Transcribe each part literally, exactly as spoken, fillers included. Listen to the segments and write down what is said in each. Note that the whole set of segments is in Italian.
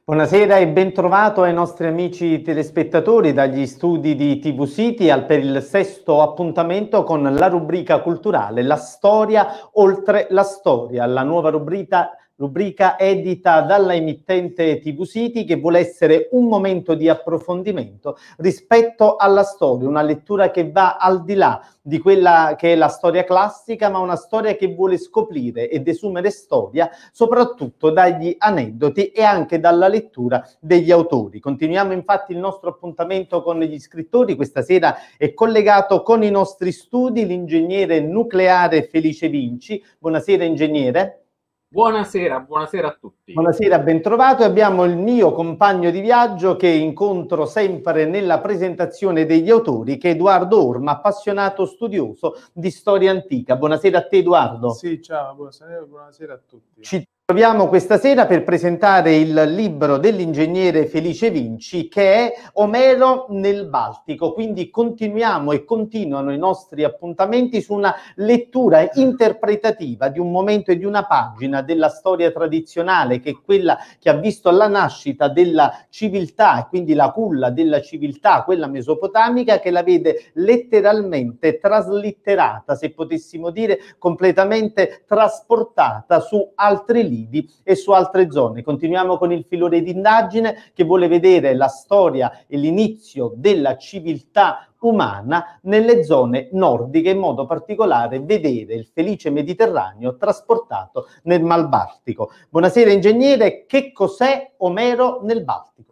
Buonasera e ben trovato ai nostri amici telespettatori dagli studi di T V City al, per il sesto appuntamento con la rubrica culturale La storia oltre la storia, la nuova rubrica, rubrica edita dalla emittente T V City che vuole essere un momento di approfondimento rispetto alla storia, una lettura che va al di là di quella che è la storia classica, ma una storia che vuole scoprire ed desumere storia soprattutto dagli aneddoti e anche dalla lettura degli autori. Continuiamo infatti il nostro appuntamento con gli scrittori. Questa sera è collegato con i nostri studi l'ingegnere nucleare Felice Vinci. Buonasera ingegnere. Buonasera, buonasera a tutti. Buonasera, ben trovato. E abbiamo il mio compagno di viaggio che incontro sempre nella presentazione degli autori, che è Edoardo Orma, appassionato studioso di storia antica. Buonasera a te Edoardo. Sì, ciao, buonasera, buonasera a tutti. Ci troviamo questa sera per presentare il libro dell'ingegnere Felice Vinci che è Omero nel Baltico, quindi continuiamo e continuano i nostri appuntamenti su una lettura interpretativa di un momento e di una pagina della storia tradizionale che è quella che ha visto la nascita della civiltà e quindi la culla della civiltà, quella mesopotamica, che la vede letteralmente traslitterata, se potessimo dire completamente trasportata su altri libri e su altre zone. Continuiamo con il filone di indagine che vuole vedere la storia e l'inizio della civiltà umana nelle zone nordiche, in modo particolare vedere il felice Mediterraneo trasportato nel Mar Baltico. Buonasera ingegnere, che cos'è Omero nel Baltico?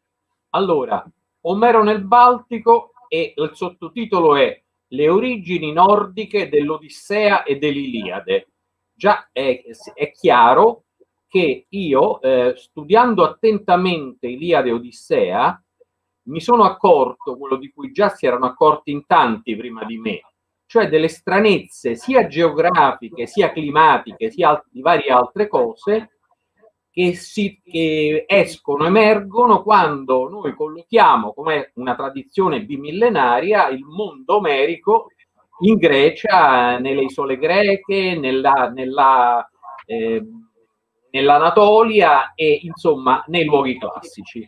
Allora, Omero nel Baltico e il sottotitolo è Le origini nordiche dell'Odissea e dell'Iliade. Già è, è chiaro che io, eh, studiando attentamente Iliade e Odissea, mi sono accorto, quello di cui già si erano accorti in tanti prima di me, cioè delle stranezze sia geografiche, sia climatiche, sia di varie altre cose, che, si, che escono, emergono quando noi collochiamo, come una tradizione bimillenaria, il mondo omerico in Grecia, nelle isole greche, nella, nella, eh, nell'Anatolia e insomma nei luoghi classici.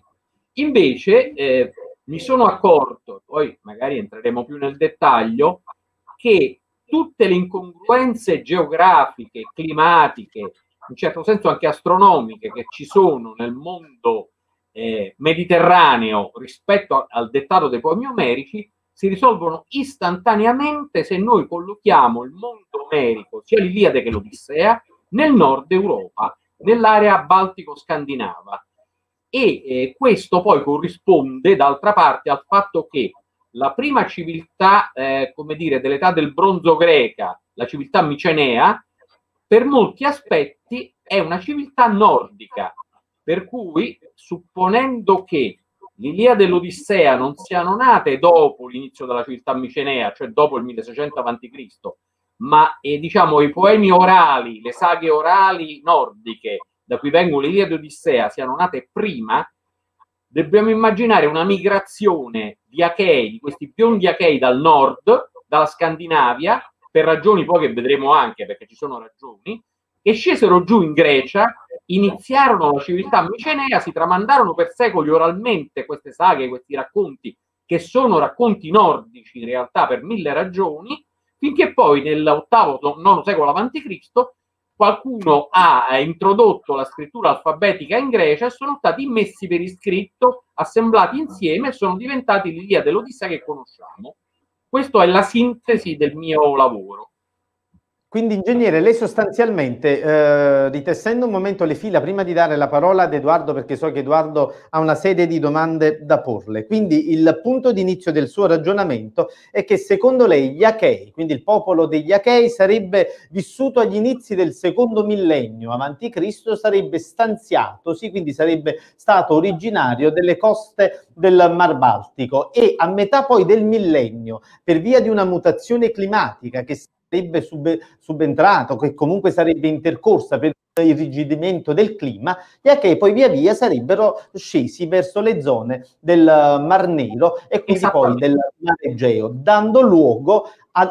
Invece eh, mi sono accorto, poi magari entreremo più nel dettaglio, che tutte le incongruenze geografiche, climatiche, in un certo senso anche astronomiche, che ci sono nel mondo eh, mediterraneo rispetto al dettato dei poemi omerici, si risolvono istantaneamente se noi collochiamo il mondo omerico, sia l'Iliade che l'Odissea, nel nord Europa, nell'area baltico-scandinava. E eh, questo poi corrisponde, d'altra parte, al fatto che la prima civiltà, eh, come dire, dell'età del bronzo greca, la civiltà micenea, per molti aspetti è una civiltà nordica, per cui, supponendo che l'Iliade e l'Odissea non siano nate dopo l'inizio della civiltà micenea, cioè dopo il milleseicento avanti Cristo, ma eh, diciamo i poemi orali, le saghe orali nordiche, da cui vengono l'Iliade e l'Odissea, siano nate prima, dobbiamo immaginare una migrazione di Achei, di questi biondi Achei dal nord, dalla Scandinavia, per ragioni poi che vedremo anche, perché ci sono ragioni, che scesero giù in Grecia, iniziarono la civiltà micenea, si tramandarono per secoli oralmente queste saghe, questi racconti, che sono racconti nordici in realtà per mille ragioni, finché poi nell'ottavo, nono secolo avanti Cristo qualcuno ha introdotto la scrittura alfabetica in Grecia e sono stati messi per iscritto, assemblati insieme e sono diventati l'Iliade e l'Odissea che conosciamo. Questa è la sintesi del mio lavoro. Quindi ingegnere, lei sostanzialmente, eh, ritessendo un momento le fila prima di dare la parola ad Edoardo, perché so che Edoardo ha una serie di domande da porle, quindi il punto di inizio del suo ragionamento è che secondo lei gli Achei, quindi il popolo degli Achei, sarebbe vissuto agli inizi del secondo millennio avanti Cristo, sarebbe stanziato, sì, quindi sarebbe stato originario delle coste del Mar Baltico e a metà poi del millennio, per via di una mutazione climatica che sarebbe sub, subentrato, che comunque sarebbe intercorsa per il irrigidimento del clima, gli Achei poi via via sarebbero scesi verso le zone del Mar Nero e quindi poi del Mar Egeo, dando luogo a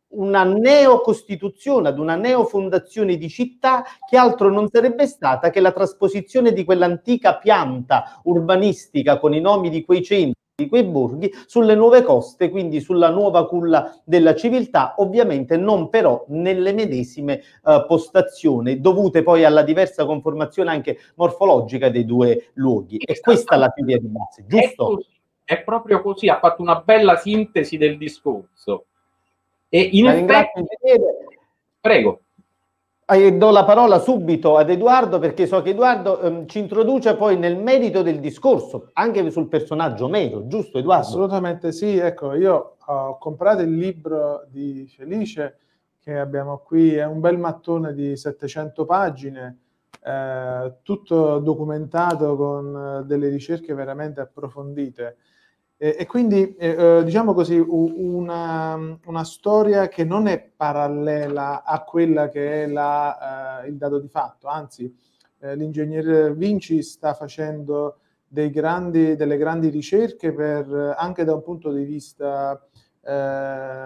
una neocostituzione, ad una neofondazione di città che altro non sarebbe stata che la trasposizione di quell'antica pianta urbanistica con i nomi di quei centri, di quei borghi, sulle nuove coste, quindi sulla nuova culla della civiltà, ovviamente non però nelle medesime uh, postazioni, dovute poi alla diversa conformazione anche morfologica dei due luoghi. E questa è la teoria di base, giusto? È, così, è proprio così, ha fatto una bella sintesi del discorso. E in la effetti, prego. Eh, do la parola subito ad Edoardo, perché so che Edoardo ehm, ci introduce poi nel merito del discorso, anche sul personaggio Omero, giusto Edoardo? Assolutamente sì, ecco, io ho comprato il libro di Felice che abbiamo qui, è un bel mattone di settecento pagine, eh, tutto documentato con delle ricerche veramente approfondite. E, e quindi, eh, diciamo così, una, una storia che non è parallela a quella che è la, eh, il dato di fatto, anzi, eh, l'ingegnere Vinci sta facendo dei grandi, delle grandi ricerche per, anche da un punto di vista, eh,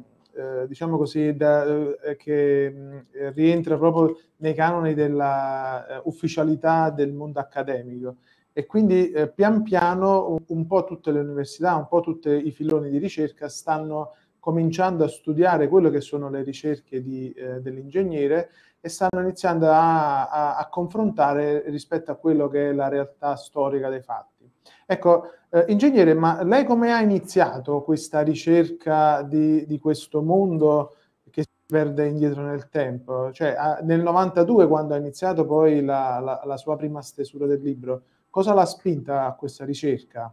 eh, diciamo così, da, eh, che eh, rientra proprio nei canoni della eh, ufficialità del mondo accademico. E quindi eh, pian piano un, un po' tutte le università, un po' tutti i filoni di ricerca stanno cominciando a studiare quello che sono le ricerche di, eh, dell'ingegnere e stanno iniziando a, a, a confrontare rispetto a quello che è la realtà storica dei fatti. Ecco, eh, ingegnere, ma lei come ha iniziato questa ricerca di, di questo mondo che si perde indietro nel tempo? Cioè, a, nel novantadue, quando ha iniziato poi la, la, la sua prima stesura del libro, cosa l'ha spinta a questa ricerca?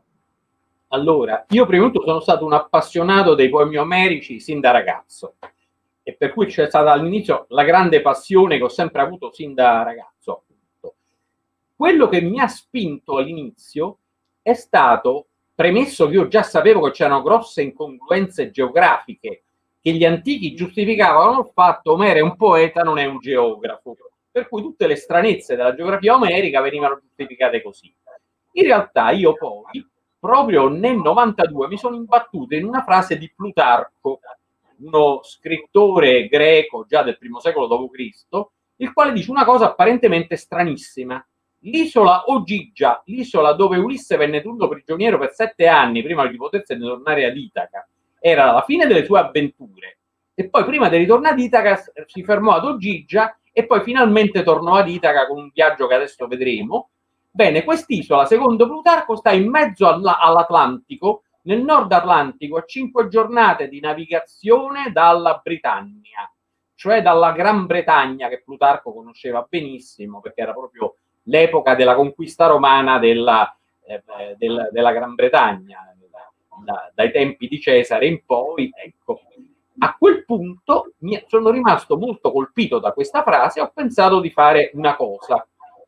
Allora, io prima di tutto sono stato un appassionato dei poemi omerici sin da ragazzo, e per cui c'è stata all'inizio la grande passione che ho sempre avuto sin da ragazzo, appunto. Quello che mi ha spinto all'inizio è stato, premesso che io già sapevo che c'erano grosse incongruenze geografiche, che gli antichi giustificavano il fatto Omero è un poeta, non è un geografo, per cui tutte le stranezze della geografia omerica venivano giustificate così. In realtà io poi, proprio nel novantadue, mi sono imbattuto in una frase di Plutarco, uno scrittore greco già del primo secolo dopo Cristo, il quale dice una cosa apparentemente stranissima. L'isola Ogygia, l'isola dove Ulisse venne tenuto prigioniero per sette anni prima di potersene tornare ad Itaca, era la fine delle sue avventure, e poi prima di ritornare ad Itaca si fermò ad Ogygia e poi finalmente tornò ad Itaca con un viaggio che adesso vedremo. Bene, quest'isola, secondo Plutarco, sta in mezzo all'Atlantico, nel nord Atlantico, a cinque giornate di navigazione dalla Britannia, cioè dalla Gran Bretagna, che Plutarco conosceva benissimo, perché era proprio l'epoca della conquista romana della, eh, della, della Gran Bretagna, da, dai tempi di Cesare in poi. Ecco. A quel punto mi sono rimasto molto colpito da questa frase e ho pensato di fare una cosa: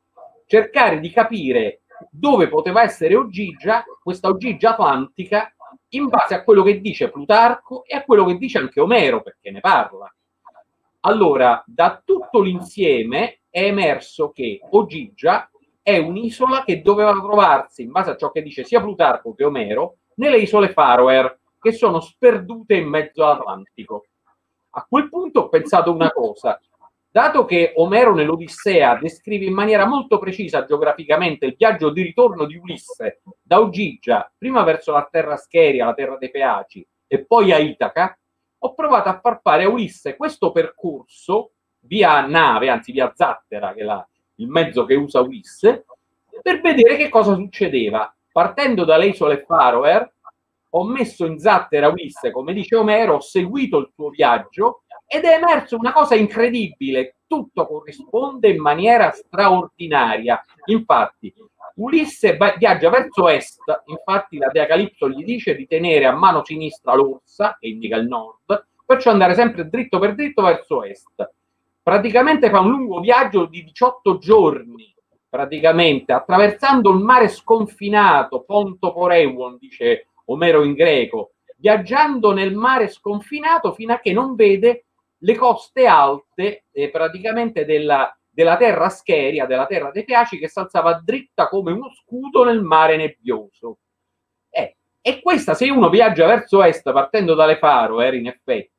cercare di capire dove poteva essere Ogygia, questa Ogygia atlantica, in base a quello che dice Plutarco e a quello che dice anche Omero, perché ne parla. Allora, da tutto l'insieme è emerso che Ogygia è un'isola che doveva trovarsi, in base a ciò che dice sia Plutarco che Omero, nelle isole Faroe, che sono sperdute in mezzo all'Atlantico. A quel punto ho pensato una cosa: dato che Omero nell'Odissea descrive in maniera molto precisa geograficamente il viaggio di ritorno di Ulisse da Ogygia, prima verso la terra Scheria, la terra dei Feaci, e poi a Itaca, ho provato a far fare a Ulisse questo percorso via nave, anzi via zattera, che è la, il mezzo che usa Ulisse, per vedere che cosa succedeva. Partendo dalle isole Faroe, ho messo in zattera Ulisse, come dice Omero, ho seguito il suo viaggio ed è emerso una cosa incredibile: tutto corrisponde in maniera straordinaria. Infatti Ulisse viaggia verso est, infatti la dea Calipso gli dice di tenere a mano sinistra l'orsa, che indica il nord, perciò andare sempre dritto per dritto verso est. Praticamente fa un lungo viaggio di diciotto giorni, praticamente attraversando il mare sconfinato, Ponto Poreion, dice Omero in greco, viaggiando nel mare sconfinato fino a che non vede le coste alte eh, praticamente della, della terra Scheria, della terra dei Feaci, che si alzava dritta come uno scudo nel mare nebbioso. Eh, e questa, se uno viaggia verso est partendo dalle Faroe, in effetti,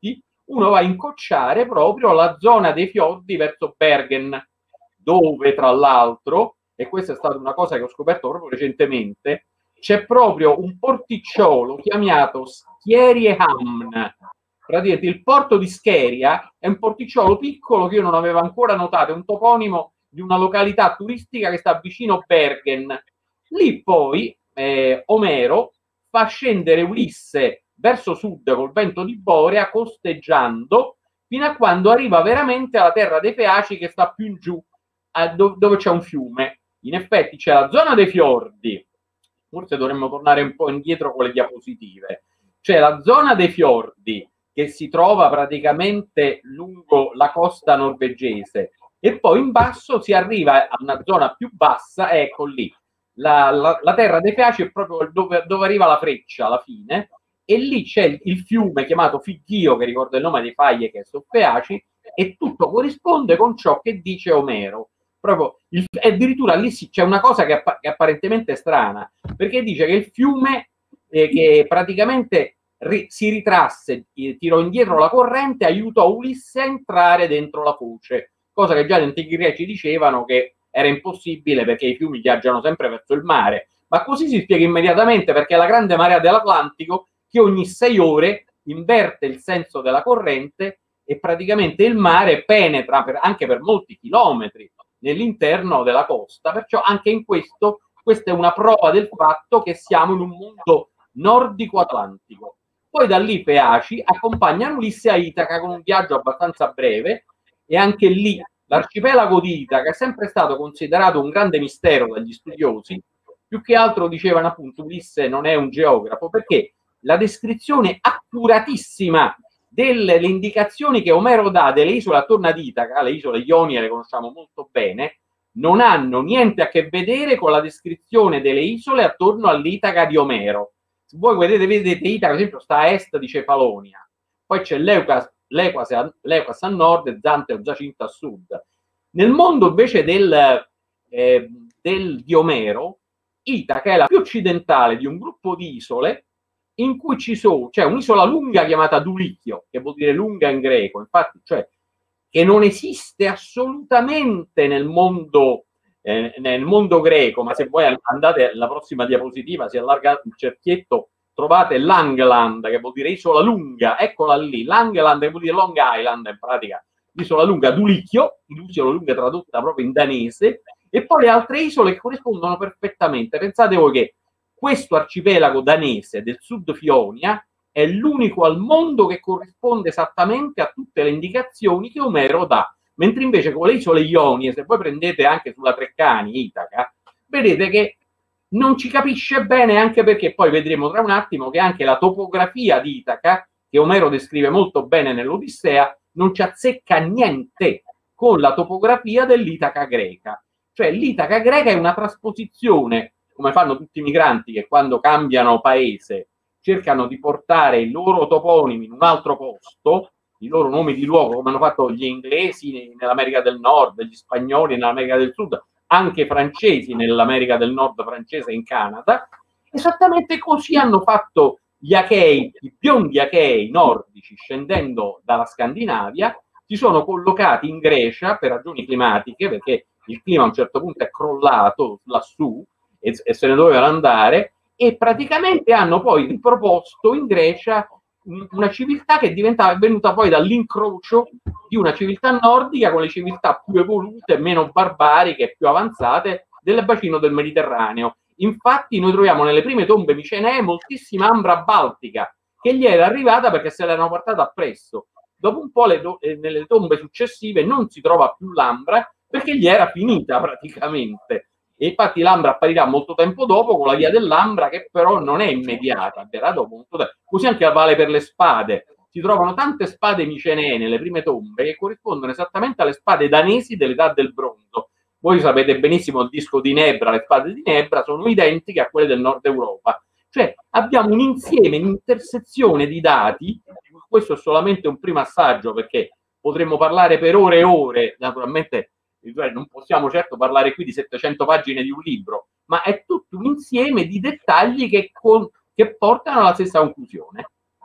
uno va a incrociare proprio la zona dei fiordi verso Bergen, dove tra l'altro, e questa è stata una cosa che ho scoperto proprio recentemente, c'è proprio un porticciolo chiamato Skieriehamn. Praticamente il porto di Scheria è un porticciolo piccolo che io non avevo ancora notato, è un toponimo di una località turistica che sta vicino Bergen. Lì poi eh, Omero fa scendere Ulisse verso sud col vento di Borea, costeggiando, fino a quando arriva veramente alla terra dei Feaci, che sta più in giù, do dove c'è un fiume. In effetti c'è la zona dei fiordi, forse dovremmo tornare un po' indietro con le diapositive, c'è la zona dei fiordi che si trova praticamente lungo la costa norvegese, e poi in basso si arriva a una zona più bassa, ecco lì, la, la, la terra dei Feaci è proprio dove, dove arriva la Freccia alla fine, e lì c'è il, il fiume chiamato Fighio, che ricorda il nome dei Faglie, che è su Feaci, e tutto corrisponde con ciò che dice Omero. Proprio il, addirittura lì c'è una cosa che, appa che apparentemente è strana, perché dice che il fiume eh, che praticamente ri si ritrasse, tirò indietro la corrente, aiutò Ulisse a entrare dentro la foce, cosa che già gli antichi greci dicevano che era impossibile perché i fiumi viaggiano sempre verso il mare, ma così si spiega immediatamente, perché è la grande marea dell'Atlantico che ogni sei ore inverte il senso della corrente e praticamente il mare penetra per, anche per molti chilometri nell'interno della costa. Perciò anche in questo, questa è una prova del fatto che siamo in un mondo nordico-atlantico. Poi da lì Feaci accompagnano Ulisse a Itaca con un viaggio abbastanza breve, e anche lì l'arcipelago di Itaca è sempre stato considerato un grande mistero dagli studiosi. Più che altro dicevano appunto Ulisse non è un geografo, perché la descrizione accuratissima delle le indicazioni che Omero dà delle isole attorno ad Itaca, le isole Ionie le conosciamo molto bene, non hanno niente a che vedere con la descrizione delle isole attorno all'Itaca di Omero. Se voi vedete, vedete Itaca, ad esempio, sta a est di Cefalonia, poi c'è l'Eucas, l'Eucas a nord e Zante o Giacinto a sud. Nel mondo invece del, eh, del di Omero, Itaca è la più occidentale di un gruppo di isole in cui ci sono, c'è un'isola lunga chiamata Dulichio, che vuol dire lunga in greco, infatti, cioè che non esiste assolutamente nel mondo, eh, nel mondo greco, ma se voi andate alla prossima diapositiva, si allarga il cerchietto, trovate Langeland, che vuol dire isola lunga, eccola lì, Langeland, che vuol dire Long Island, in pratica, l'isola lunga Dulichio, l'isola lunga tradotta proprio in danese, e poi le altre isole che corrispondono perfettamente. Pensate voi che questo arcipelago danese del Sud Fionia è l'unico al mondo che corrisponde esattamente a tutte le indicazioni che Omero dà, mentre invece con le isole Ionie, se voi prendete anche sulla Treccani, Itaca, vedete che non ci capisce bene, anche perché poi vedremo tra un attimo che anche la topografia di Itaca, che Omero descrive molto bene nell'Odissea, non ci azzecca niente con la topografia dell'Itaca greca. Cioè l'Itaca greca è una trasposizione, come fanno tutti i migranti che quando cambiano paese cercano di portare i loro toponimi in un altro posto, i loro nomi di luogo, come hanno fatto gli inglesi nell'America del Nord, gli spagnoli nell'America del Sud, anche francesi nell'America del Nord francese in Canada. Esattamente così hanno fatto gli Achei, i biondi Achei nordici, scendendo dalla Scandinavia, si sono collocati in Grecia per ragioni climatiche, perché il clima a un certo punto è crollato lassù e, e se ne dovevano andare, e praticamente hanno poi riproposto in Grecia una civiltà che diventava, è venuta poi dall'incrocio di una civiltà nordica con le civiltà più evolute, meno barbariche, più avanzate del bacino del Mediterraneo. Infatti noi troviamo nelle prime tombe micenee moltissima ambra baltica che gli era arrivata perché se l'erano portata appresso. Dopo un po' le do nelle tombe successive non si trova più l'ambra perché gli era finita praticamente. E infatti l'ambra apparirà molto tempo dopo con la via dell'ambra, che però non è immediata, verrà dopo molto tempo. Così anche vale per le spade. Si trovano tante spade micenee nelle prime tombe che corrispondono esattamente alle spade danesi dell'età del bronzo. Voi sapete benissimo il disco di Nebra, le spade di Nebra sono identiche a quelle del nord Europa. Cioè abbiamo un insieme, un'intersezione di dati, questo è solamente un primo assaggio perché potremmo parlare per ore e ore, naturalmente non possiamo certo parlare qui di settecento pagine di un libro, ma è tutto un insieme di dettagli che, con, che portano alla stessa conclusione.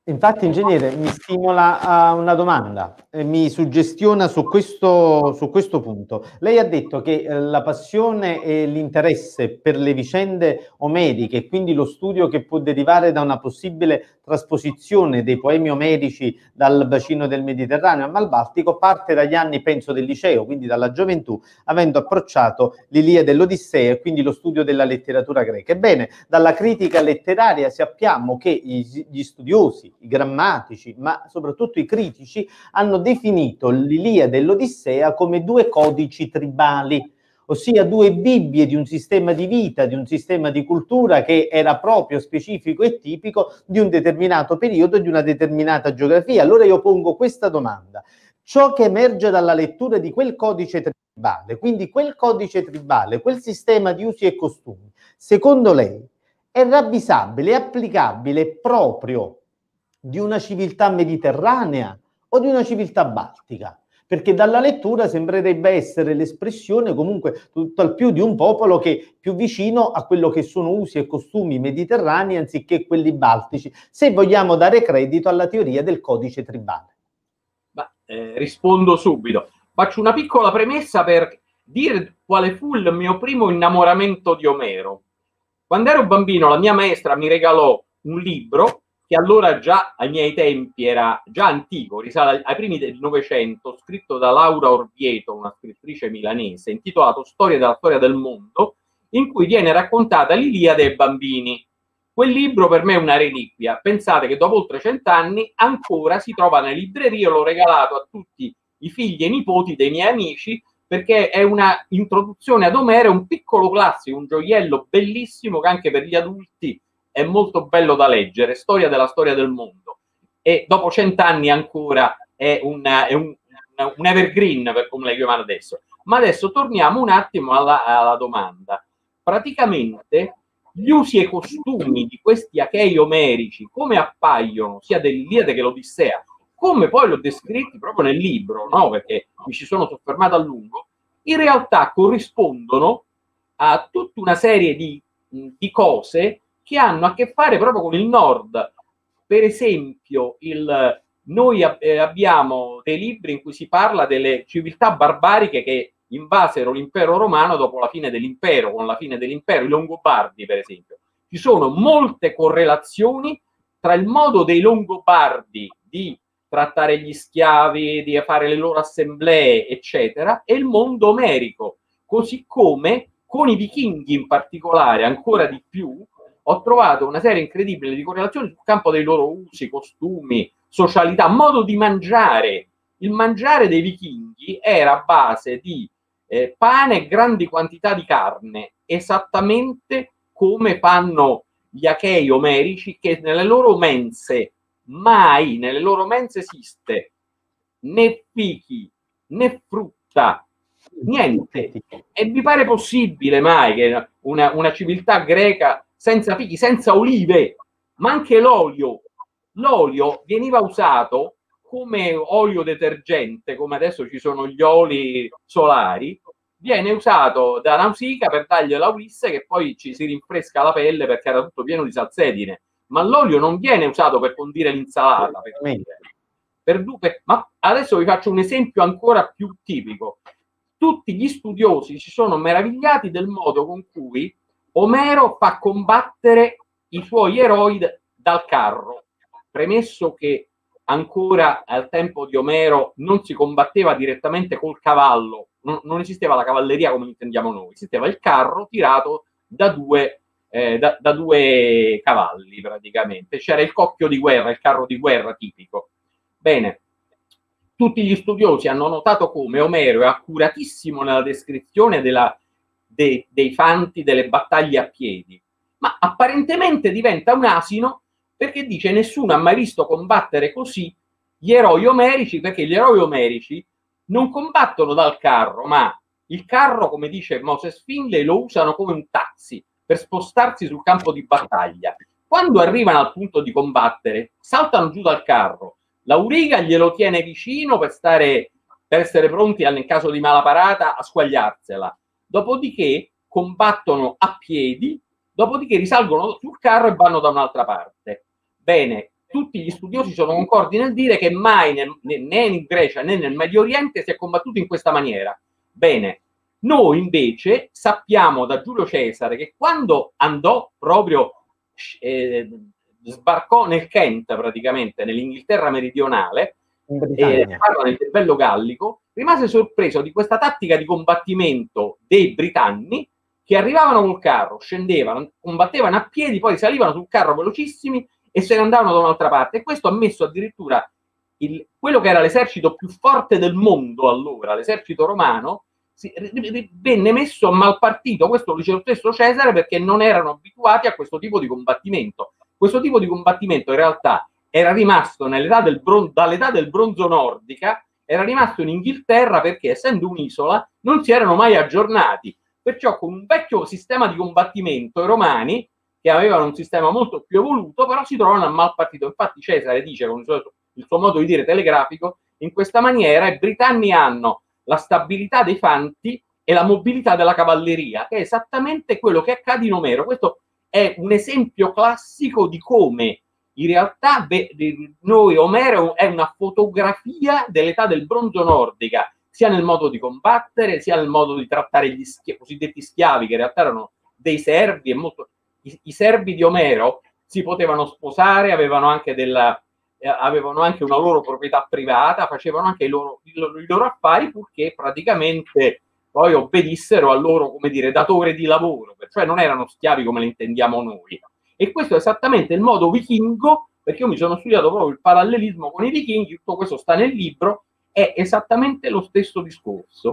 Infatti, ingegnere, mi stimola a una domanda, eh, mi suggestiona su questo, su questo punto. Lei ha detto che eh, la passione e l'interesse per le vicende omeriche, e quindi lo studio che può derivare da una possibile trasposizione dei poemi omerici dal bacino del Mediterraneo al Mar Baltico, parte dagli anni, penso, del liceo, quindi dalla gioventù, avendo approcciato l'Iliade e l'Odissea e quindi lo studio della letteratura greca. Ebbene, dalla critica letteraria sappiamo che gli studiosi, i grammatici, ma soprattutto i critici, hanno definito l'Iliade e l'Odissea come due codici tribali, ossia due Bibbie di un sistema di vita, di un sistema di cultura che era proprio specifico e tipico di un determinato periodo, di una determinata geografia. Allora io pongo questa domanda: ciò che emerge dalla lettura di quel codice tribale, quindi quel codice tribale, quel sistema di usi e costumi, secondo lei è ravvisabile, è applicabile proprio di una civiltà mediterranea o di una civiltà baltica? Perché dalla lettura sembrerebbe essere l'espressione comunque tutt'al più di un popolo che è più vicino a quello che sono usi e costumi mediterranei anziché quelli baltici, se vogliamo dare credito alla teoria del codice tribale. Ma, eh, rispondo subito. Faccio una piccola premessa per dire quale fu il mio primo innamoramento di Omero. Quando ero bambino la mia maestra mi regalò un libro che allora già ai miei tempi era già antico, risale ai primi del Novecento, scritto da Laura Orvieto, una scrittrice milanese, intitolato Storia della storia del mondo, in cui viene raccontata l'Iliade ai bambini. Quel libro per me è una reliquia. Pensate che dopo oltre cent'anni ancora si trova nelle librerie, l'ho regalato a tutti i figli e nipoti dei miei amici, perché è una introduzione ad Omero, un piccolo classico, un gioiello bellissimo che anche per gli adulti è molto bello da leggere, storia della storia del mondo. E dopo cent'anni ancora è, una, è un, un evergreen, per come la chiamano adesso. Ma adesso torniamo un attimo alla, alla domanda. Praticamente gli usi e costumi di questi achei omerici, come appaiono sia dell'Iliade che l'Odissea, come poi l'ho descritti proprio nel libro, no? Perché mi ci sono soffermato a lungo, in realtà corrispondono a tutta una serie di, di cose che hanno a che fare proprio con il nord. Per esempio, il, noi ab- eh, abbiamo dei libri in cui si parla delle civiltà barbariche che invasero l'impero romano dopo la fine dell'impero, con la fine dell'impero, i Longobardi per esempio. Ci sono molte correlazioni tra il modo dei Longobardi di trattare gli schiavi, di fare le loro assemblee, eccetera, e il mondo omerico, così come con i vichinghi in particolare, ancora di più, ho trovato una serie incredibile di correlazioni sul campo dei loro usi, costumi, socialità, modo di mangiare. Il mangiare dei vichinghi era a base di eh, pane e grandi quantità di carne, esattamente come fanno gli achei omerici, che nelle loro mense, mai nelle loro mense esiste né fichi né frutta, niente. E vi pare possibile mai che una, una civiltà greca senza fichi, senza olive, ma anche l'olio, l'olio veniva usato come olio detergente, come adesso ci sono gli oli solari, viene usato da Nausicaa per dargli la Ulisse, che poi ci si rinfresca la pelle perché era tutto pieno di salsedine, ma l'olio non viene usato per condire l'insalata, per per, per, ma adesso vi faccio un esempio ancora più tipico. Tutti gli studiosi si sono meravigliati del modo con cui Omero fa combattere i suoi eroi dal carro, premesso che ancora al tempo di Omero non si combatteva direttamente col cavallo, non, non esisteva la cavalleria come intendiamo noi, esisteva il carro tirato da due, eh, da, da due cavalli praticamente, c'era il cocchio di guerra, il carro di guerra tipico. Bene, tutti gli studiosi hanno notato come Omero è accuratissimo nella descrizione della, de, dei fanti delle battaglie a piedi, ma apparentemente diventa un asino perché dice nessuno ha mai visto combattere così gli eroi omerici, perché gli eroi omerici non combattono dal carro, ma il carro, come dice Moses Finley, lo usano come un taxi per spostarsi sul campo di battaglia. Quando arrivano al punto di combattere, saltano giù dal carro, l'Auriga glielo tiene vicino per, stare, per essere pronti nel caso di malaparata a squagliarsela. Dopodiché combattono a piedi, dopodiché risalgono sul carro e vanno da un'altra parte. Bene, tutti gli studiosi sono concordi nel dire che mai né, né in Grecia né nel Medio Oriente si è combattuto in questa maniera. Bene, noi invece sappiamo da Giulio Cesare che quando andò proprio, eh, sbarcò nel Kent praticamente, nell'Inghilterra meridionale, eh, parla nel Bello Gallico, rimase sorpreso di questa tattica di combattimento dei britanni, che arrivavano col carro, scendevano, combattevano a piedi, poi salivano sul carro velocissimi e se ne andavano da un'altra parte. E questo ha messo addirittura il, quello che era l'esercito più forte del mondo allora, l'esercito romano, si, venne messo a malpartito. Questo lo dice lo stesso Cesare, perché non erano abituati a questo tipo di combattimento. Questo tipo di combattimento in realtà era rimasto nell'età del bron- dall'età del bronzo nordica, era rimasto in Inghilterra perché, essendo un'isola, non si erano mai aggiornati. Perciò con un vecchio sistema di combattimento i romani, che avevano un sistema molto più evoluto, però si trovano a malpartito. Infatti Cesare dice, con il suo, il suo modo di dire telegrafico, in questa maniera i britanni hanno la stabilità dei fanti e la mobilità della cavalleria, che è esattamente quello che accade in Omero. Questo è un esempio classico di come in realtà noi, Omero è una fotografia dell'età del bronzo nordica, sia nel modo di combattere, sia nel modo di trattare gli schi- cosiddetti schiavi, che in realtà erano dei servi, e molto... I, i servi di Omero si potevano sposare, avevano anche, della, eh, avevano anche una loro proprietà privata, facevano anche i loro, i loro, i loro affari, purché praticamente poi obbedissero al loro, come dire, datore di lavoro, cioè non erano schiavi come li intendiamo noi. E questo è esattamente il modo vichingo, perché io mi sono studiato proprio il parallelismo con i vichinghi, tutto questo sta nel libro, è esattamente lo stesso discorso.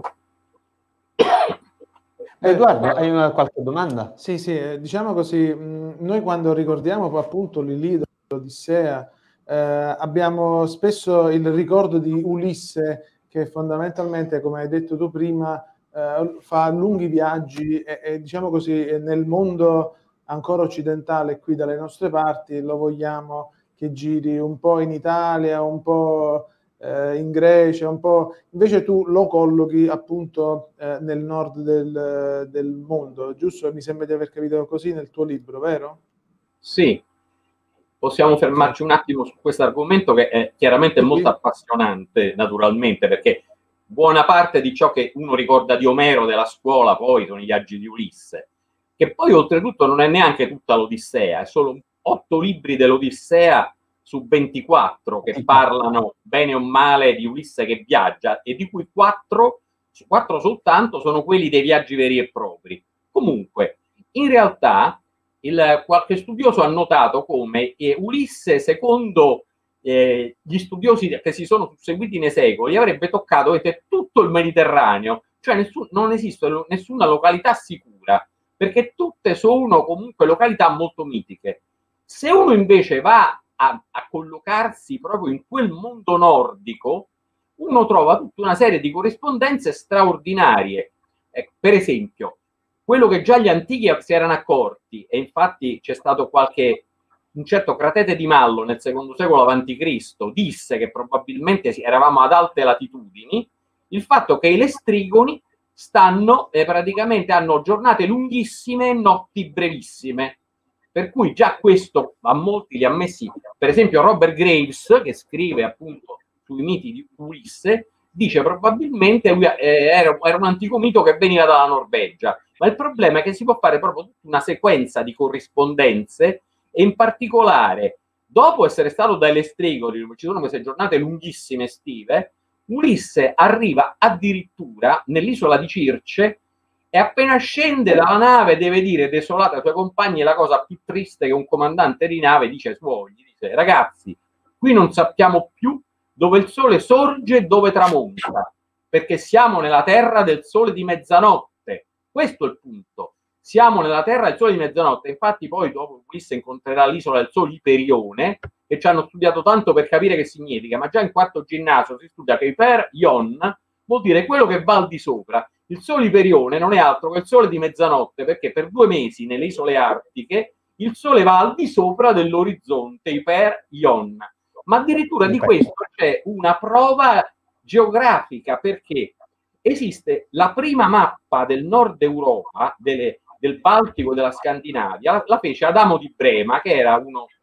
Edoardo, hai una qualche domanda? Sì, sì, diciamo così, mh, noi quando ricordiamo appunto l'Ilide, l'Odissea, eh, abbiamo spesso il ricordo di Ulisse, che fondamentalmente, come hai detto tu prima, eh, fa lunghi viaggi e, e diciamo così, nel mondo ancora occidentale, qui dalle nostre parti, lo vogliamo che giri un po' in Italia, un po' in Grecia, un po', invece tu lo collochi appunto eh, nel nord del, del mondo, giusto? Mi sembra di aver capito così nel tuo libro, vero? Sì, possiamo fermarci un attimo su questo argomento, che è chiaramente molto appassionante, naturalmente, perché buona parte di ciò che uno ricorda di Omero, della scuola, poi sono i viaggi di Ulisse, che poi oltretutto non è neanche tutta l'Odissea, è solo otto libri dell'Odissea su ventiquattro che parlano bene o male di Ulisse che viaggia, e di cui quattro, quattro soltanto sono quelli dei viaggi veri e propri. Comunque, in realtà, il, qualche studioso ha notato come eh, Ulisse, secondo eh, gli studiosi che si sono susseguiti nei secoli, avrebbe toccato vedete, tutto il Mediterraneo, cioè nessun, non esiste nessuna località sicura, perché tutte sono comunque località molto mitiche. Se uno invece va A, a collocarsi proprio in quel mondo nordico, uno trova tutta una serie di corrispondenze straordinarie. Eh, per esempio, quello che già gli antichi si erano accorti, e infatti c'è stato qualche, un certo Cratete di Mallo nel secondo secolo avanti Cristo disse che probabilmente eravamo ad alte latitudini, il fatto che i lestrigoni stanno, eh, praticamente hanno giornate lunghissime e notti brevissime. Per cui già questo a molti li ha messi, per esempio Robert Graves, che scrive appunto sui miti di Ulisse, dice probabilmente eh, era, era un antico mito che veniva dalla Norvegia, ma il problema è che si può fare proprio tutta una sequenza di corrispondenze, e in particolare dopo essere stato dai Lestrigoni, dove ci sono queste giornate lunghissime estive, Ulisse arriva addirittura nell'isola di Circe, e appena scende dalla nave deve dire desolata ai suoi compagni la cosa più triste che un comandante di nave dice ai suoi, gli dice: ragazzi, qui non sappiamo più dove il sole sorge e dove tramonta, perché siamo nella terra del sole di mezzanotte. Questo è il punto, siamo nella terra del sole di mezzanotte. Infatti poi dopo Ulisse incontrerà l'isola del sole Iperione, che ci hanno studiato tanto per capire che significa, ma già in quarto ginnasio si studia che Iper Ion vuol dire quello che va al di sopra. Il sole Iperione non è altro che il sole di mezzanotte, perché per due mesi nelle isole artiche il sole va al di sopra dell'orizzonte, Iper Ion. Ma addirittura di questo c'è una prova geografica, perché esiste la prima mappa del nord Europa, delle, del Baltico e della Scandinavia, la fece Adamo di Brema, che era uno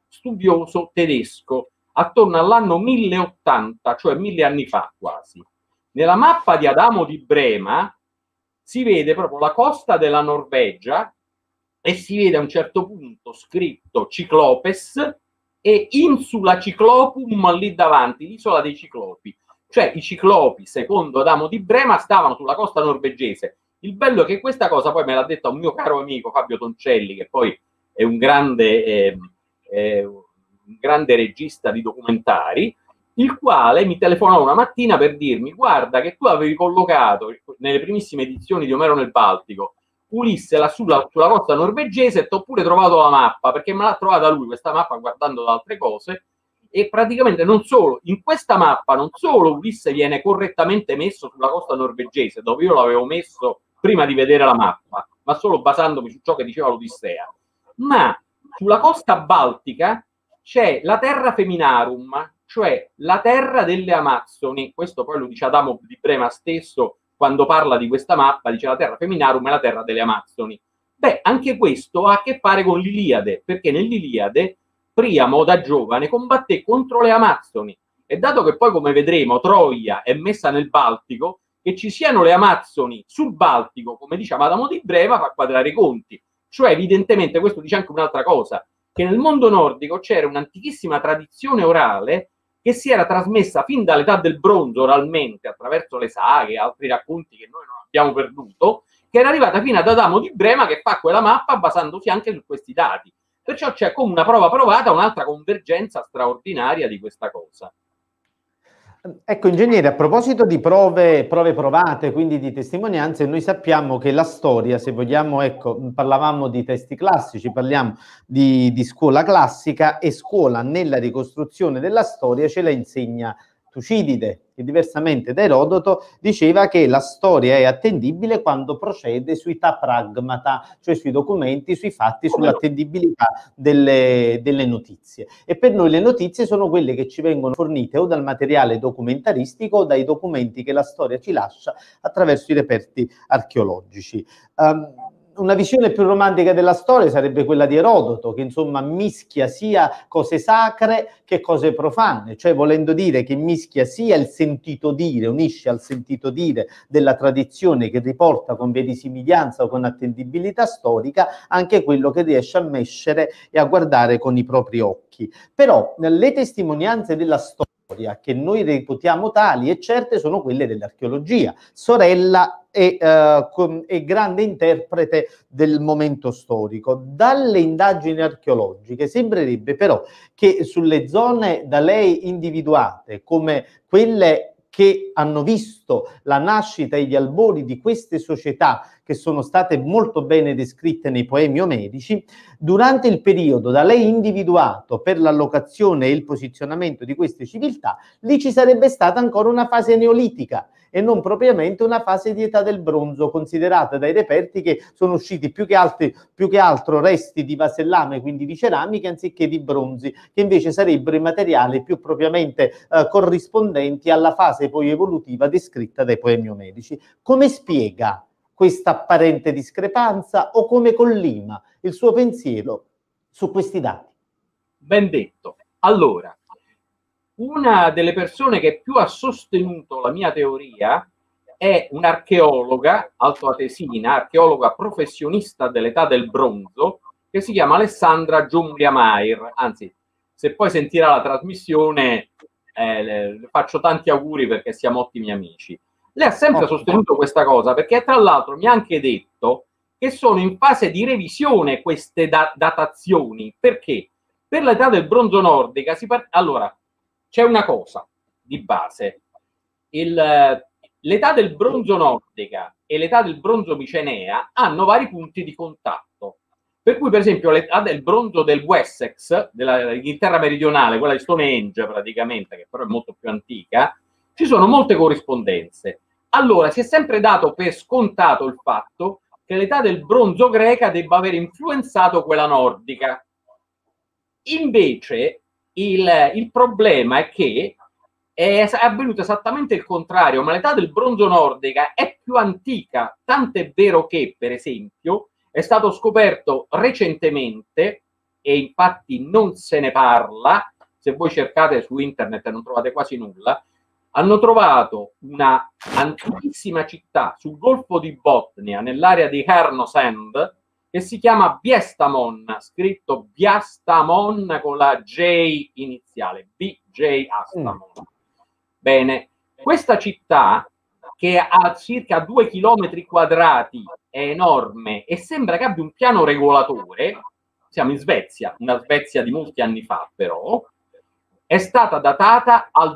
studioso tedesco, attorno all'anno mille ottanta, cioè mille anni fa quasi. Nella mappa di Adamo di Brema si vede proprio la costa della Norvegia e si vede a un certo punto scritto Cyclopes e Insula Cyclopum lì davanti, l'isola dei Ciclopi. Cioè i ciclopi, secondo Adamo di Brema, stavano sulla costa norvegese. Il bello è che questa cosa poi me l'ha detta un mio caro amico Fabio Toncelli, che poi è un grande, eh, eh, un grande regista di documentari, il quale mi telefonò una mattina per dirmi: guarda che tu avevi collocato nelle primissime edizioni di Omero nel Baltico Ulisse là sulla, sulla costa norvegese, e ti ho pure trovato la mappa, perché me l'ha trovata lui questa mappa guardando da altre cose. E praticamente non solo, in questa mappa non solo Ulisse viene correttamente messo sulla costa norvegese, dove io l'avevo messo prima di vedere la mappa, ma solo basandomi su ciò che diceva l'Odissea, ma sulla costa baltica c'è la terra feminarum, cioè la terra delle Amazzoni. Questo poi lo dice Adamo di Brema stesso quando parla di questa mappa, dice la terra feminarum è la terra delle Amazzoni. Beh, anche questo ha a che fare con l'Iliade, perché nell'Iliade Priamo da giovane combatté contro le Amazzoni, e dato che poi, come vedremo, Troia è messa nel Baltico, che ci siano le Amazzoni sul Baltico, come diciamo Adamo di Brema, fa quadrare i conti. Cioè evidentemente questo dice anche un'altra cosa, che nel mondo nordico c'era un'antichissima tradizione orale che si era trasmessa fin dall'età del bronzo oralmente, attraverso le saghe e altri racconti che noi non abbiamo perduto, che era arrivata fino ad Adamo di Brema, che fa quella mappa basandosi anche su questi dati. Perciò c'è come una prova provata un'altra convergenza straordinaria di questa cosa. Ecco, ingegnere, a proposito di prove, prove provate, quindi di testimonianze, noi sappiamo che la storia, se vogliamo, ecco, parlavamo di testi classici, parliamo di, di scuola classica, e scuola nella ricostruzione della storia ce la insegna Tucidide, che diversamente da Erodoto diceva che la storia è attendibile quando procede sui ta pragmata, cioè sui documenti, sui fatti, sull'attendibilità delle, delle notizie. E per noi le notizie sono quelle che ci vengono fornite o dal materiale documentaristico o dai documenti che la storia ci lascia attraverso i reperti archeologici. Um, Una visione più romantica della storia sarebbe quella di Erodoto, che insomma mischia sia cose sacre che cose profane, cioè volendo dire che mischia sia il sentito dire, unisce al sentito dire della tradizione che riporta con verisimiglianza o con attendibilità storica anche quello che riesce a mescere e a guardare con i propri occhi. Però le testimonianze della storia che noi reputiamo tali e certe sono quelle dell'archeologia, sorella e, uh, e grande interprete del momento storico. Dalle indagini archeologiche sembrerebbe però che sulle zone da lei individuate come quelle che hanno visto la nascita e gli albori di queste società, che sono state molto bene descritte nei poemi omerici, durante il periodo da lei individuato per l'allocazione e il posizionamento di queste civiltà, lì ci sarebbe stata ancora una fase neolitica e non propriamente una fase di età del bronzo, considerata dai reperti che sono usciti più che, altri, più che altro resti di vasellame, quindi di ceramiche, anziché di bronzi, che invece sarebbero i materiali più propriamente eh, corrispondenti alla fase poi evolutiva descritta dai poemi omerici. Come spiega questa apparente discrepanza, o come collima il suo pensiero su questi dati? Ben detto. Allora, una delle persone che più ha sostenuto la mia teoria è un'archeologa altoatesina, archeologa professionista dell'età del bronzo, che si chiama Alessandra Giumbria-Mair. Anzi, se poi sentirà la trasmissione, eh, le, le faccio tanti auguri perché siamo ottimi amici. Lei ha sempre sostenuto questa cosa, perché tra l'altro mi ha anche detto che sono in fase di revisione queste da datazioni. Perché? Per l'età del bronzo nordica si parte... Allora, c'è una cosa di base. L'età del bronzo nordica e l'età del bronzo micenea hanno vari punti di contatto. Per cui, per esempio, l'età del bronzo del Wessex, dell'Inghilterra meridionale, quella di Stonehenge praticamente, che però è molto più antica, ci sono molte corrispondenze. Allora, si è sempre dato per scontato il fatto che l'età del bronzo greca debba aver influenzato quella nordica. Invece, il, il problema è che è avvenuto esattamente il contrario, ma l'età del bronzo nordica è più antica, tant'è vero che, per esempio, è stato scoperto recentemente e infatti non se ne parla, se voi cercate su internet non trovate quasi nulla, hanno trovato una antichissima città sul golfo di Botnia, nell'area di Hernosend, che si chiama Biestamon, scritto Biastamon con la J iniziale, B J Astamon. Mm. Bene, questa città, che ha circa due chilometri quadrati, è enorme e sembra che abbia un piano regolatore, siamo in Svezia, una Svezia di molti anni fa però, è stata datata al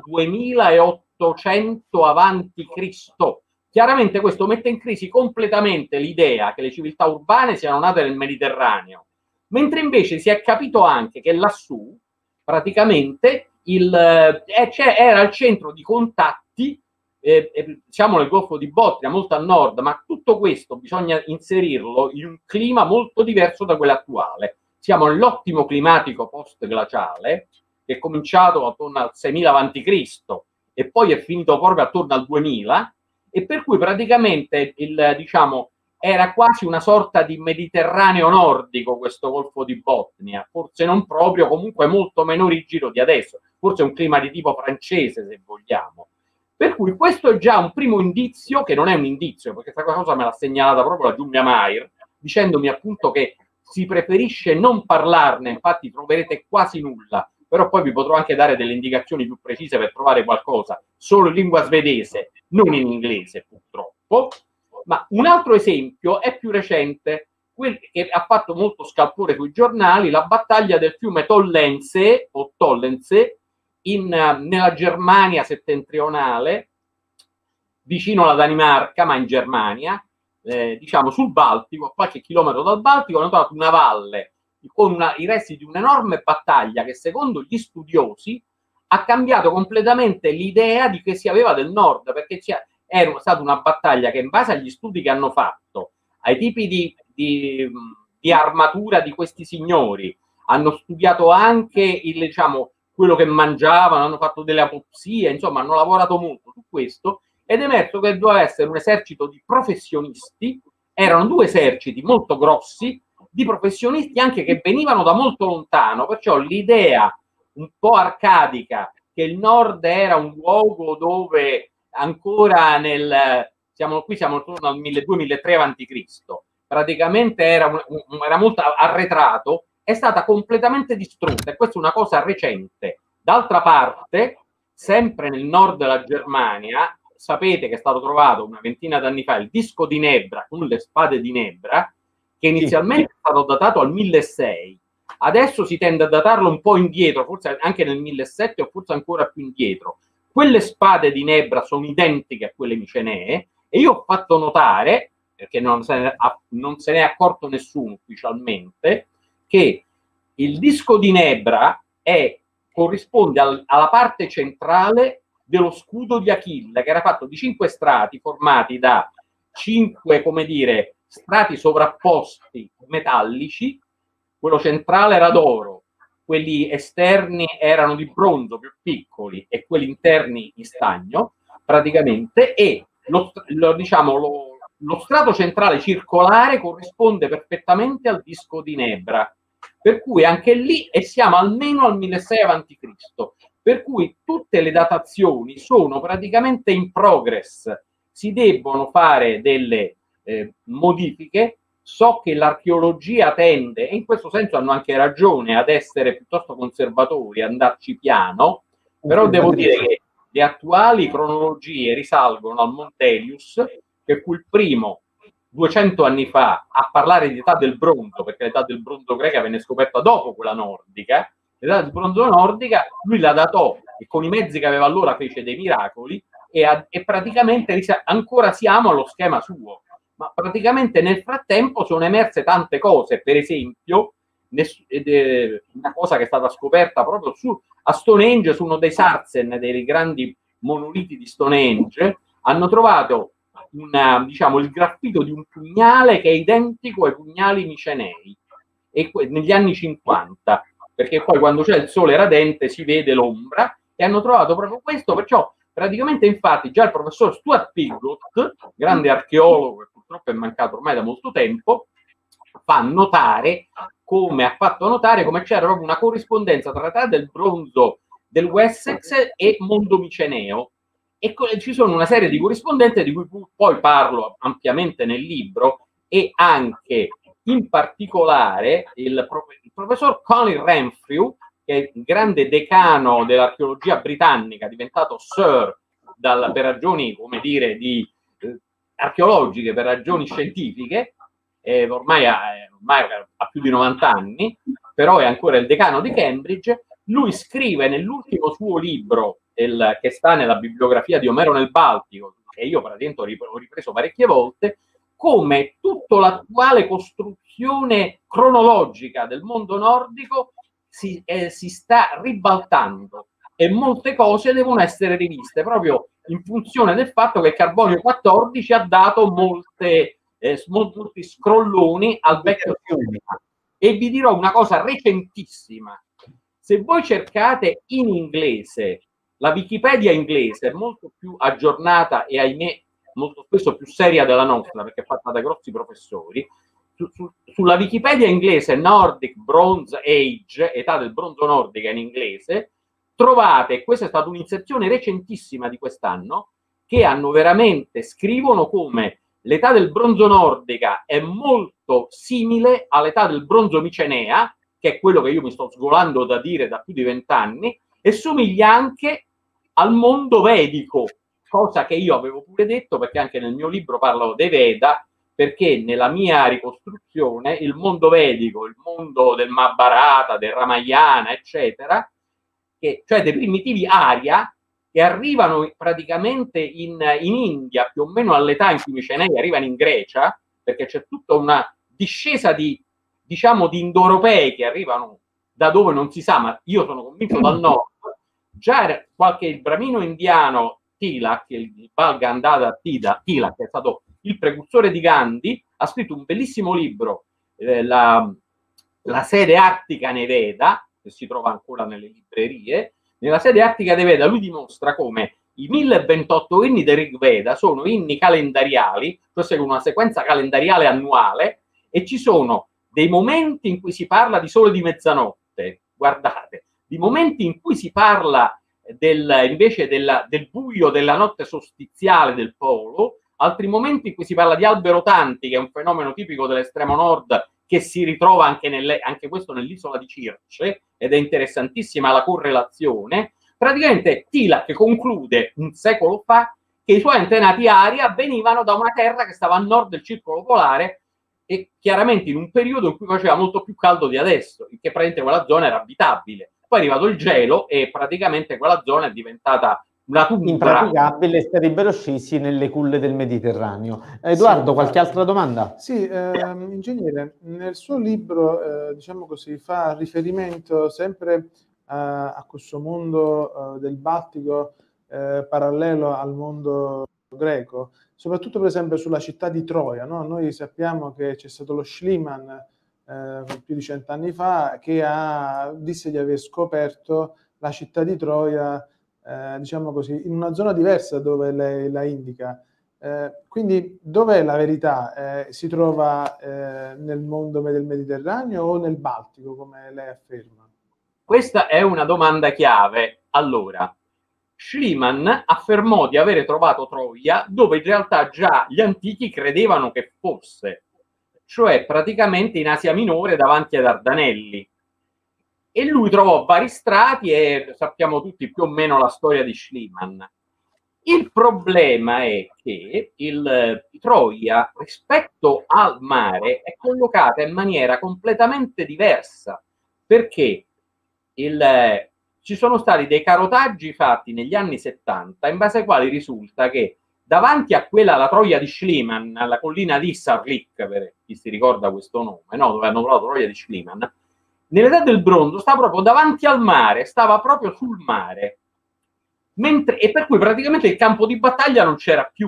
duemilaottocento avanti Cristo. Chiaramente questo mette in crisi completamente l'idea che le civiltà urbane siano nate nel Mediterraneo, mentre invece si è capito anche che lassù praticamente il, eh, era il centro di contatti, eh, eh, diciamo nel Golfo di Botnia, molto a nord, ma tutto questo bisogna inserirlo in un clima molto diverso da quello attuale. Siamo nell'ottimo climatico post-glaciale, che è cominciato attorno al seimila avanti Cristo e poi è finito proprio attorno al duemila, e per cui praticamente il, diciamo, era quasi una sorta di Mediterraneo nordico questo Golfo di Botnia, forse non proprio, comunque molto meno rigido di adesso, forse un clima di tipo francese se vogliamo. Per cui questo è già un primo indizio, che non è un indizio, perché questa cosa me l'ha segnalata proprio la Giulia Mair, dicendomi appunto che si preferisce non parlarne, infatti troverete quasi nulla, però poi vi potrò anche dare delle indicazioni più precise per trovare qualcosa, solo in lingua svedese, non in inglese purtroppo. Ma un altro esempio è più recente, quel che ha fatto molto scalpore sui giornali, la battaglia del fiume Tollense, o Tollense, in, nella Germania settentrionale, vicino alla Danimarca, ma in Germania, eh, diciamo sul Baltico, a qualche chilometro dal Baltico, hanno trovato una valle con una, i resti di un'enorme battaglia che secondo gli studiosi ha cambiato completamente l'idea di che si aveva del nord, perché era stata una battaglia che in base agli studi che hanno fatto, ai tipi di, di, di armatura di questi signori, hanno studiato anche il, diciamo, quello che mangiavano, hanno fatto delle autopsie, insomma hanno lavorato molto su questo, ed è emerso che doveva essere un esercito di professionisti, erano due eserciti molto grossi, di professionisti anche che venivano da molto lontano, perciò l'idea un po' arcadica che il nord era un luogo dove ancora nel, siamo qui siamo attorno al milleduecento milletrecento avanti Cristo, praticamente era, un, era molto arretrato, è stata completamente distrutta, e questa è una cosa recente. D'altra parte, sempre nel nord della Germania, sapete che è stato trovato una ventina d'anni fa il disco di Nebra con le spade di Nebra, che inizialmente sì. è stato datato al milleseicento, adesso si tende a datarlo un po' indietro, forse anche nel millesettecento o forse ancora più indietro. Quelle spade di Nebra sono identiche a quelle micenee, e io ho fatto notare, perché non se ne, non se ne è accorto nessuno ufficialmente, che il disco di Nebra è, corrisponde al, alla parte centrale dello scudo di Achille, che era fatto di cinque strati formati da cinque, come dire, strati sovrapposti metallici. Quello centrale era d'oro, quelli esterni erano di bronzo più piccoli e quelli interni in stagno praticamente, e lo, lo, diciamo, lo, lo strato centrale circolare corrisponde perfettamente al disco di Nebra, per cui anche lì e siamo almeno al milleseicento avanti Cristo, per cui tutte le datazioni sono praticamente in progress, si debbono fare delle eh, modifiche. So che l'archeologia tende, e in questo senso hanno anche ragione, ad essere piuttosto conservatori, andarci piano, però devo dire che le attuali cronologie risalgono al Montelius, che fu il primo duecento anni fa a parlare di età del bronzo, perché l'età del bronzo greca venne scoperta dopo quella nordica. L'età del bronzo nordica lui la datò e con i mezzi che aveva allora fece dei miracoli, e, a, e praticamente ancora siamo allo schema suo. Ma praticamente nel frattempo sono emerse tante cose, per esempio una cosa che è stata scoperta proprio su, a Stonehenge, su uno dei Sarsen, dei grandi monoliti di Stonehenge, hanno trovato una, diciamo, il graffito di un pugnale che è identico ai pugnali micenei, e negli anni cinquanta, perché poi quando c'è il sole radente si vede l'ombra, e hanno trovato proprio questo, perciò praticamente infatti già il professor Stuart Pigott, grande archeologo che purtroppo è mancato ormai da molto tempo, fa notare, come ha fatto notare, come c'era proprio una corrispondenza tra l'età del bronzo del Wessex e mondo miceneo. E ci sono una serie di corrispondenze di cui poi parlo ampiamente nel libro, e anche in particolare il, il professor Colin Renfrew, che è il grande decano dell'archeologia britannica, diventato Sir dal, per ragioni, come dire, di, eh, archeologiche, per ragioni scientifiche, eh, ormai, ha, ormai ha più di novanta anni, però è ancora il decano di Cambridge. Lui scrive nell'ultimo suo libro, il, che sta nella bibliografia di Omero nel Baltico, che io praticamente ho ripreso parecchie volte, come tutta l'attuale costruzione cronologica del mondo nordico si, eh, si sta ribaltando, e molte cose devono essere riviste proprio in funzione del fatto che il Carbonio quattordici ha dato molte, eh, molti scrolloni al vecchio sistema. E vi dirò una cosa recentissima: se voi cercate in inglese, la Wikipedia inglese è molto più aggiornata e, ahimè, molto spesso più seria della nostra, perché è fatta da grossi professori. Su, su, sulla Wikipedia inglese Nordic Bronze Age, età del bronzo nordica in inglese, trovate, questa è stata un'inserzione recentissima di quest'anno, che hanno veramente, scrivono come l'età del bronzo nordica è molto simile all'età del bronzo micenea, che è quello che io mi sto sgolando da dire da più di vent'anni, e somiglia anche al mondo vedico, cosa che io avevo pure detto, perché anche nel mio libro parlo dei Veda, perché nella mia ricostruzione il mondo vedico, il mondo del Mahabharata, del Ramayana, eccetera, che, cioè dei primitivi Arya, che arrivano praticamente in, in India, più o meno all'età in cui i Micenei arrivano in Grecia, perché c'è tutta una discesa di, diciamo, di indoeuropei che arrivano da dove non si sa, ma io sono convinto dal nord. Già era qualche il bramino indiano Tilak, il Balgandada Tilak, che è stato il precursore di Gandhi, ha scritto un bellissimo libro, eh, la, la sede artica nei Veda, che si trova ancora nelle librerie. Nella sede artica dei Veda lui dimostra come i mille ventotto inni del Rig Veda sono inni calendariali, cioè seguono una sequenza calendariale annuale, e ci sono dei momenti in cui si parla di sole di mezzanotte, guardate, di momenti in cui si parla del, invece della, del buio della notte solstiziale del polo, altri momenti in cui si parla di albero tanti, che è un fenomeno tipico dell'estremo nord, che si ritrova anche, nelle, anche questo nell'isola di Circe, ed è interessantissima la correlazione. Praticamente Tilak conclude un secolo fa che i suoi antenati Arya venivano da una terra che stava a nord del circolo polare, e chiaramente in un periodo in cui faceva molto più caldo di adesso, che praticamente quella zona era abitabile. Poi è arrivato il gelo e praticamente quella zona è diventata una tundra impraticabile, e sarebbero scesi nelle culle del Mediterraneo. Edoardo, sì, qualche altra domanda? Sì, ehm, ingegnere, nel suo libro, eh, diciamo così, fa riferimento sempre eh, a questo mondo eh, del Baltico eh, parallelo al mondo greco, soprattutto per esempio sulla città di Troia, no? Noi sappiamo che c'è stato lo Schliemann eh, più di cent'anni fa, che ha, disse di aver scoperto la città di Troia, Eh, diciamo così, in una zona diversa dove lei la indica. Eh, quindi dov'è la verità? Eh, si trova eh, nel mondo del Mediterraneo o nel Baltico, come lei afferma? Questa è una domanda chiave. Allora, Schliemann affermò di avere trovato Troia dove in realtà già gli antichi credevano che fosse, cioè praticamente in Asia Minore davanti ad Ardanelli. E lui trovò vari strati e sappiamo tutti più o meno la storia di Schliemann. Il problema è che il Troia, rispetto al mare, è collocata in maniera completamente diversa, perché il, ci sono stati dei carotaggi fatti negli anni settanta, in base ai quali risulta che davanti a quella, la Troia di Schliemann, alla collina di Sarlik, per chi si ricorda questo nome, no? Dove hanno trovato Troia di Schliemann, nell'età del bronzo stava proprio davanti al mare, stava proprio sul mare, mentre, e per cui praticamente il campo di battaglia non c'era più.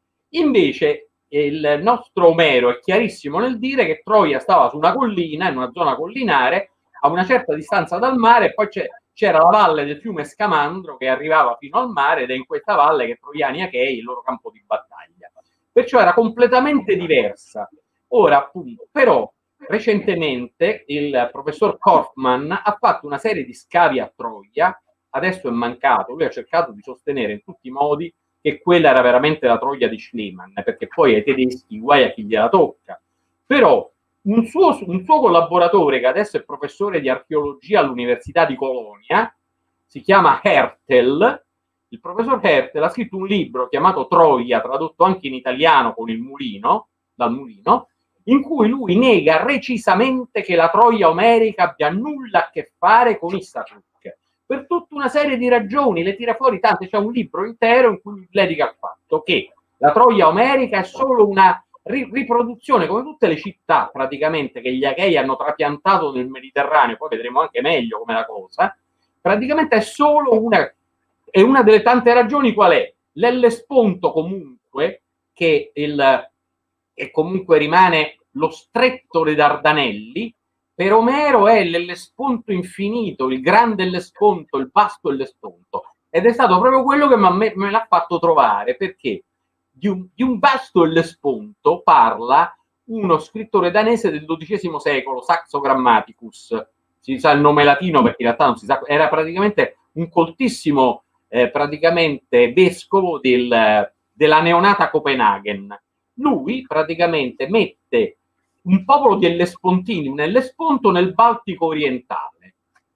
Invece il nostro Omero è chiarissimo nel dire che Troia stava su una collina, in una zona collinare, a una certa distanza dal mare, e poi c'era la valle del fiume Scamandro che arrivava fino al mare, ed è in questa valle che Troiani e Achei il loro campo di battaglia. Perciò era completamente diversa. Ora, appunto, però, recentemente il professor Kaufman ha fatto una serie di scavi a Troia, adesso è mancato, lui ha cercato di sostenere in tutti i modi che quella era veramente la Troia di Schliemann, perché poi ai tedeschi guai a chi gliela tocca. Però un suo, un suo collaboratore, che adesso è professore di archeologia all'Università di Colonia, si chiama Hertel. Il professor Hertel ha scritto un libro chiamato Troia, tradotto anche in italiano con il mulino, dal mulino, in cui lui nega recisamente che la Troia omerica abbia nulla a che fare con Istarlik, per tutta una serie di ragioni, le tira fuori tante, c'è un libro intero in cui dedica al fatto che la Troia omerica è solo una ri riproduzione, come tutte le città praticamente che gli Achei hanno trapiantato nel Mediterraneo, poi vedremo anche meglio come la cosa, praticamente è solo una, e una delle tante ragioni qual è? L'Ellesponto comunque, che, il, che comunque rimane lo stretto dei Dardanelli, per Omero è l'Ellesponto infinito, il grande Ellesponto, il vasto Ellesponto, ed è stato proprio quello che me, me l'ha fatto trovare, perché di un, di un vasto Ellesponto parla uno scrittore danese del dodicesimo secolo, Saxo Grammaticus, si sa il nome latino perché in realtà non si sa, era praticamente un coltissimo eh, praticamente vescovo del, della neonata Copenaghen. Lui praticamente mette un popolo di Ellespontini, un Ellesponto nel Baltico orientale,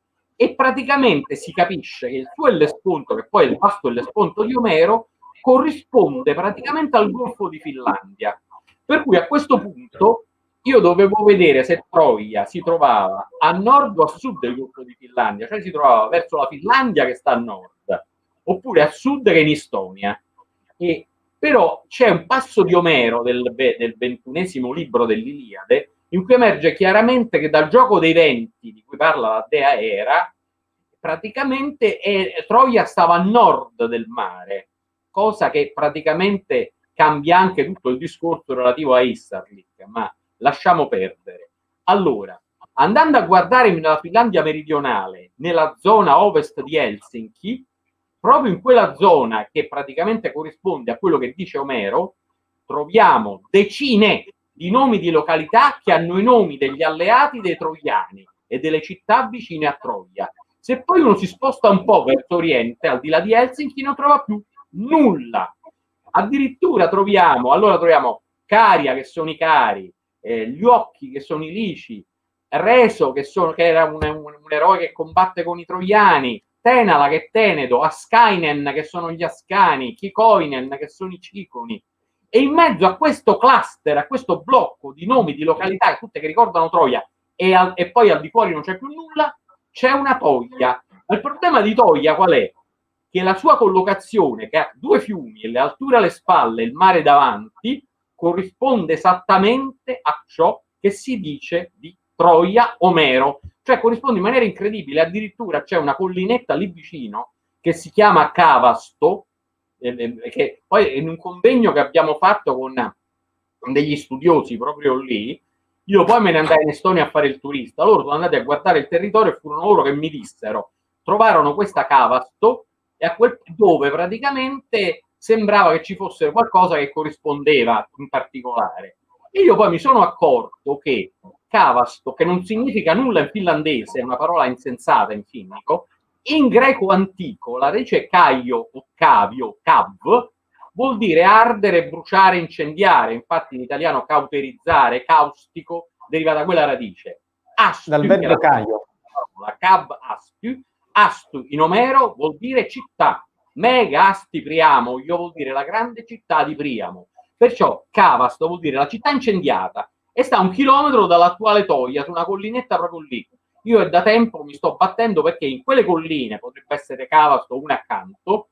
e praticamente si capisce che il suo Ellesponto, che poi è il vasto Ellesponto di Omero, corrisponde praticamente al Golfo di Finlandia, per cui a questo punto io dovevo vedere se Troia si trovava a nord o a sud del Golfo di Finlandia, cioè si trovava verso la Finlandia che sta a nord, oppure a sud che è in Estonia. E però c'è un passo di Omero del, del ventunesimo libro dell'Iliade in cui emerge chiaramente che dal gioco dei venti di cui parla la dea Era, praticamente è, Troia stava a nord del mare, cosa che praticamente cambia anche tutto il discorso relativo a Istarlik, ma lasciamo perdere. Allora, andando a guardare nella Finlandia meridionale, nella zona ovest di Helsinki, proprio in quella zona che praticamente corrisponde a quello che dice Omero, troviamo decine di nomi di località che hanno i nomi degli alleati dei troiani e delle città vicine a Troia. Se poi uno si sposta un po' verso oriente, al di là di Helsinki, non trova più nulla. Addirittura troviamo, allora troviamo Caria, che sono i Cari, eh, gli Occhi, che sono i Lici, Reso, che, sono, che era un, un, un eroe che combatte con i troiani, Tenala, che è Tenedo, Askainen, che sono gli Ascani, Kikoinen, che sono i Ciconi. E in mezzo a questo cluster, a questo blocco di nomi di località, tutte che ricordano Troia, e, al, e poi al di fuori non c'è più nulla, c'è una Toia. Ma il problema di Toia qual è? Che la sua collocazione, che ha due fiumi, le alture alle spalle e il mare davanti, corrisponde esattamente a ciò che si dice di Troia Omero. Cioè corrisponde in maniera incredibile, addirittura c'è una collinetta lì vicino che si chiama Cavasto, eh, che poi in un convegno che abbiamo fatto con, con degli studiosi proprio lì, io poi me ne andai in Estonia a fare il turista, loro sono andati a guardare il territorio e furono loro che mi dissero, trovarono questa Cavasto e a quel dove praticamente sembrava che ci fosse qualcosa che corrispondeva in particolare. E io poi mi sono accorto che Cavasto, che non significa nulla in finlandese, è una parola insensata in finnico, in greco antico la radice caio o cavio, cav, vuol dire ardere, bruciare, incendiare. Infatti in italiano cauterizzare, caustico, deriva da quella radice. Astu, dal verbo caio. La cav astu, astu in Omero vuol dire città. Mega asti Priamo, io vuol dire la grande città di Priamo. Perciò Cavasto vuol dire la città incendiata e sta a un chilometro dall'attuale Toia, su una collinetta proprio lì. Io è da tempo mi sto battendo perché in quelle colline, potrebbe essere Cavasto una accanto,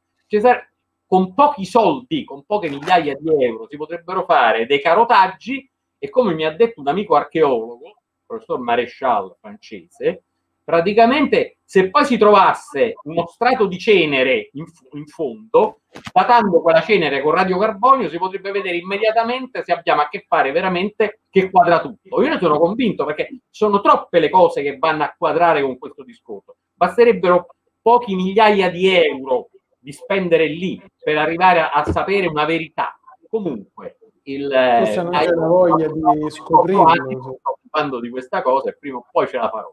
con pochi soldi, con poche migliaia di euro, si potrebbero fare dei carotaggi e, come mi ha detto un amico archeologo, il professor Maréchal francese, praticamente se poi si trovasse uno strato di cenere in, in fondo, datando quella cenere con radiocarbonio, si potrebbe vedere immediatamente se abbiamo a che fare veramente che quadra tutto. Io ne sono convinto perché sono troppe le cose che vanno a quadrare con questo discorso. Basterebbero pochi migliaia di euro di spendere lì per arrivare a, a sapere una verità. Comunque, il, forse non c'è la voglia di scoprirlo. parlando di questa cosa e prima o poi ce la farò.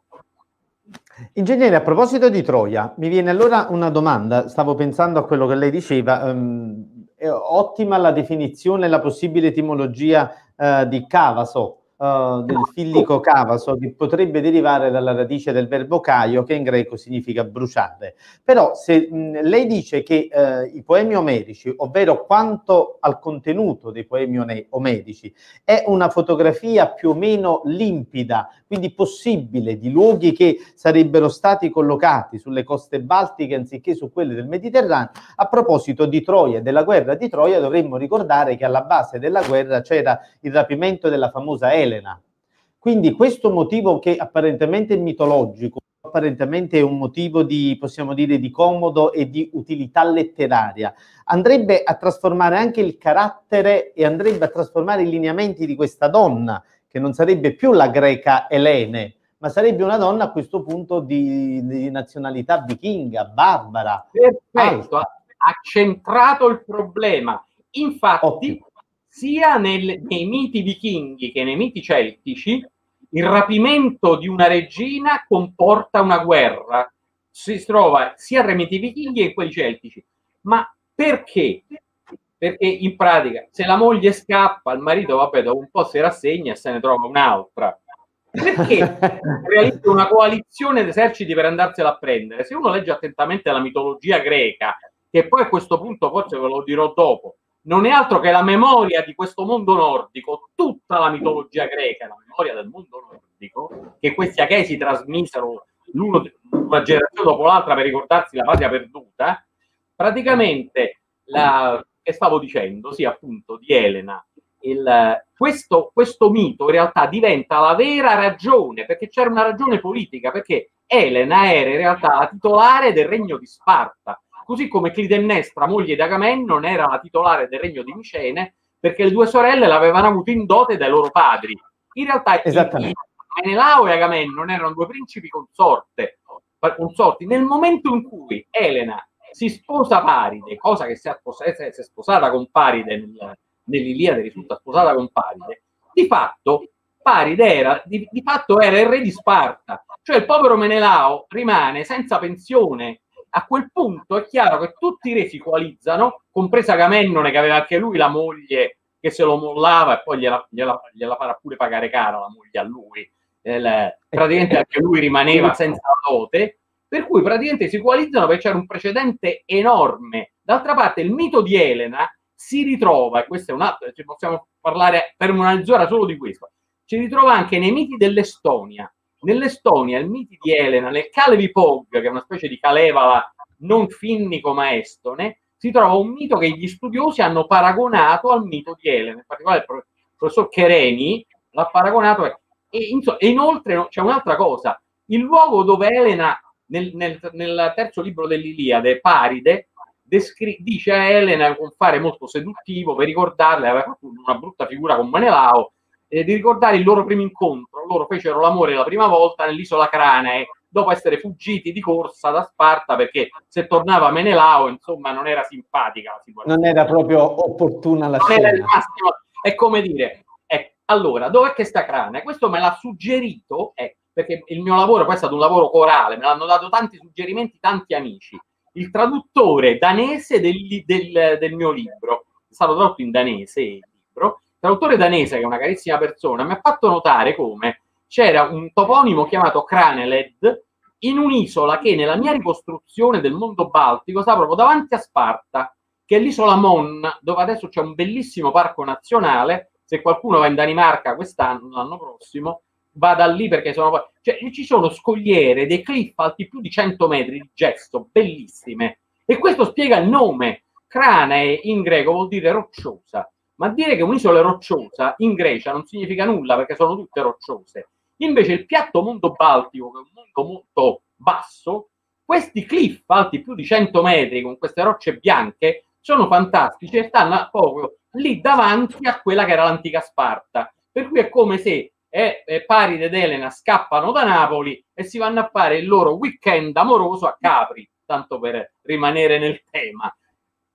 Ingegnere, a proposito di Troia, mi viene allora una domanda, stavo pensando a quello che lei diceva, um, è ottima la definizione, la possibile etimologia uh, di Cavaso, uh, del fillico Cavaso, che potrebbe derivare dalla radice del verbo caio, che in greco significa bruciare. Però se mh, lei dice che uh, i poemi omerici, ovvero quanto al contenuto dei poemi omerici, è una fotografia più o meno limpida, quindi possibile, di luoghi che sarebbero stati collocati sulle coste baltiche anziché su quelle del Mediterraneo. A proposito di Troia e della guerra di Troia, dovremmo ricordare che alla base della guerra c'era il rapimento della famosa Elena. Quindi questo motivo, che apparentemente è mitologico, apparentemente è un motivo di, possiamo dire, di comodo e di utilità letteraria, andrebbe a trasformare anche il carattere e andrebbe a trasformare i lineamenti di questa donna, che non sarebbe più la greca Elene, ma sarebbe una donna a questo punto di, di nazionalità vichinga, barbara. Perfetto, alta. Ha centrato il problema. Infatti, Ottimo. sia nel, nei miti vichinghi che nei miti celtici, il rapimento di una regina comporta una guerra. Si trova sia tra i miti vichinghi che in quelli celtici. Ma perché? Perché in pratica, se la moglie scappa, il marito, vabbè, dopo un po' si rassegna e se ne trova un'altra. Perché realizza una coalizione di eserciti per andarsela a prendere? Se uno legge attentamente la mitologia greca, che poi a questo punto, forse ve lo dirò dopo, non è altro che la memoria di questo mondo nordico, tutta la mitologia greca, la memoria del mondo nordico, che questi achei trasmisero l'uno una generazione dopo l'altra per ricordarsi la patria perduta, praticamente, la, che stavo dicendo, sì, appunto, di Elena, il, questo, questo mito in realtà diventa la vera ragione, perché c'era una ragione politica, perché Elena era in realtà la titolare del regno di Sparta, così come Clitennestra, moglie di Agamennone, era la titolare del regno di Micene, perché le due sorelle l'avevano avuto in dote dai loro padri. In realtà Menelao e Agamennone erano due principi consorte, consorti. Nel momento in cui Elena si sposa Paride, cosa che si è, si è sposata con Paride nel, nell'Iliade, risulta sposata con Paride, di fatto Paride era, di, di fatto era il re di Sparta, cioè il povero Menelao rimane senza pensione. A quel punto è chiaro che tutti i re si coalizzano, compresa Agamennone, che aveva anche lui la moglie che se lo mollava e poi gliela, gliela, gliela farà pure pagare cara la moglie a lui. Eh, praticamente anche lui rimaneva senza dote, per cui praticamente si coalizzano perché c'era un precedente enorme. D'altra parte il mito di Elena si ritrova, e questo è un altro, ci possiamo parlare per una mezz'ora solo di questo, si ritrova anche nei miti dell'Estonia. Nell'Estonia il mito di Elena, nel Kalevi Pog, che è una specie di Kalevala non finnico ma estone, si trova un mito che gli studiosi hanno paragonato al mito di Elena, in particolare il professor Chereni l'ha paragonato, e, insomma, e inoltre c'è un'altra cosa, il luogo dove Elena, nel, nel, nel terzo libro dell'Iliade, Paride, descri- dice a Elena con fare molto seduttivo per ricordarle, aveva fatto una brutta figura con Menelao, eh, di ricordare il loro primo incontro. Loro fecero l'amore la prima volta nell'isola Cranae, dopo essere fuggiti di corsa da Sparta, perché se tornava Menelao, insomma, non era simpatica la situazione. Non era proprio opportuna la non scena. Era il massimo. È come dire, eh, allora, dov'è che sta Cranae? Questo me l'ha suggerito, eh, perché il mio lavoro poi è stato un lavoro corale, me l'hanno dato tanti suggerimenti, tanti amici. Il traduttore danese del, del, del mio libro, è stato tradotto in danese il libro, il traduttore danese, che è una carissima persona, mi ha fatto notare come c'era un toponimo chiamato Craneled in un'isola che nella mia ricostruzione del mondo baltico sta proprio davanti a Sparta, che è l'isola Mon, dove adesso c'è un bellissimo parco nazionale. Se qualcuno va in Danimarca quest'anno, l'anno prossimo, vada lì, perché sono, cioè, ci sono scogliere, dei cliff alti più di cento metri di gesso, bellissime, e questo spiega il nome. Cranae in greco vuol dire rocciosa, ma dire che un'isola è rocciosa in Grecia non significa nulla, perché sono tutte rocciose. Invece il piatto mondo baltico, che è un mondo molto basso, questi cliff alti più di cento metri con queste rocce bianche sono fantastici e stanno proprio lì davanti a quella che era l'antica Sparta, per cui è come se eh, eh, Paride ed Elena scappano da Napoli e si vanno a fare il loro weekend amoroso a Capri, tanto per rimanere nel tema.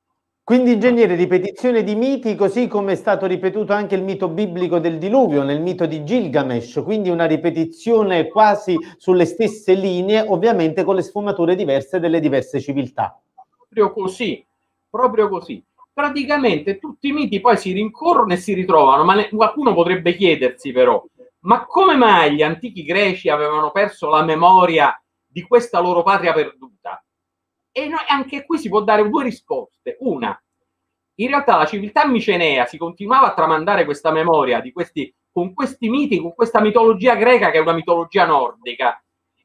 Quindi, ingegnere, ripetizione di miti, così come è stato ripetuto anche il mito biblico del diluvio nel mito di Gilgamesh, quindi una ripetizione quasi sulle stesse linee, ovviamente con le sfumature diverse delle diverse civiltà. Proprio così, proprio così. Praticamente tutti i miti poi si rincorrono e si ritrovano, ma ne, qualcuno potrebbe chiedersi però, ma come mai gli antichi greci avevano perso la memoria di questa loro patria perduta? E noi, anche qui si può dare due risposte. Una, in realtà la civiltà micenea si continuava a tramandare questa memoria di questi, con questi miti, con questa mitologia greca che è una mitologia nordica.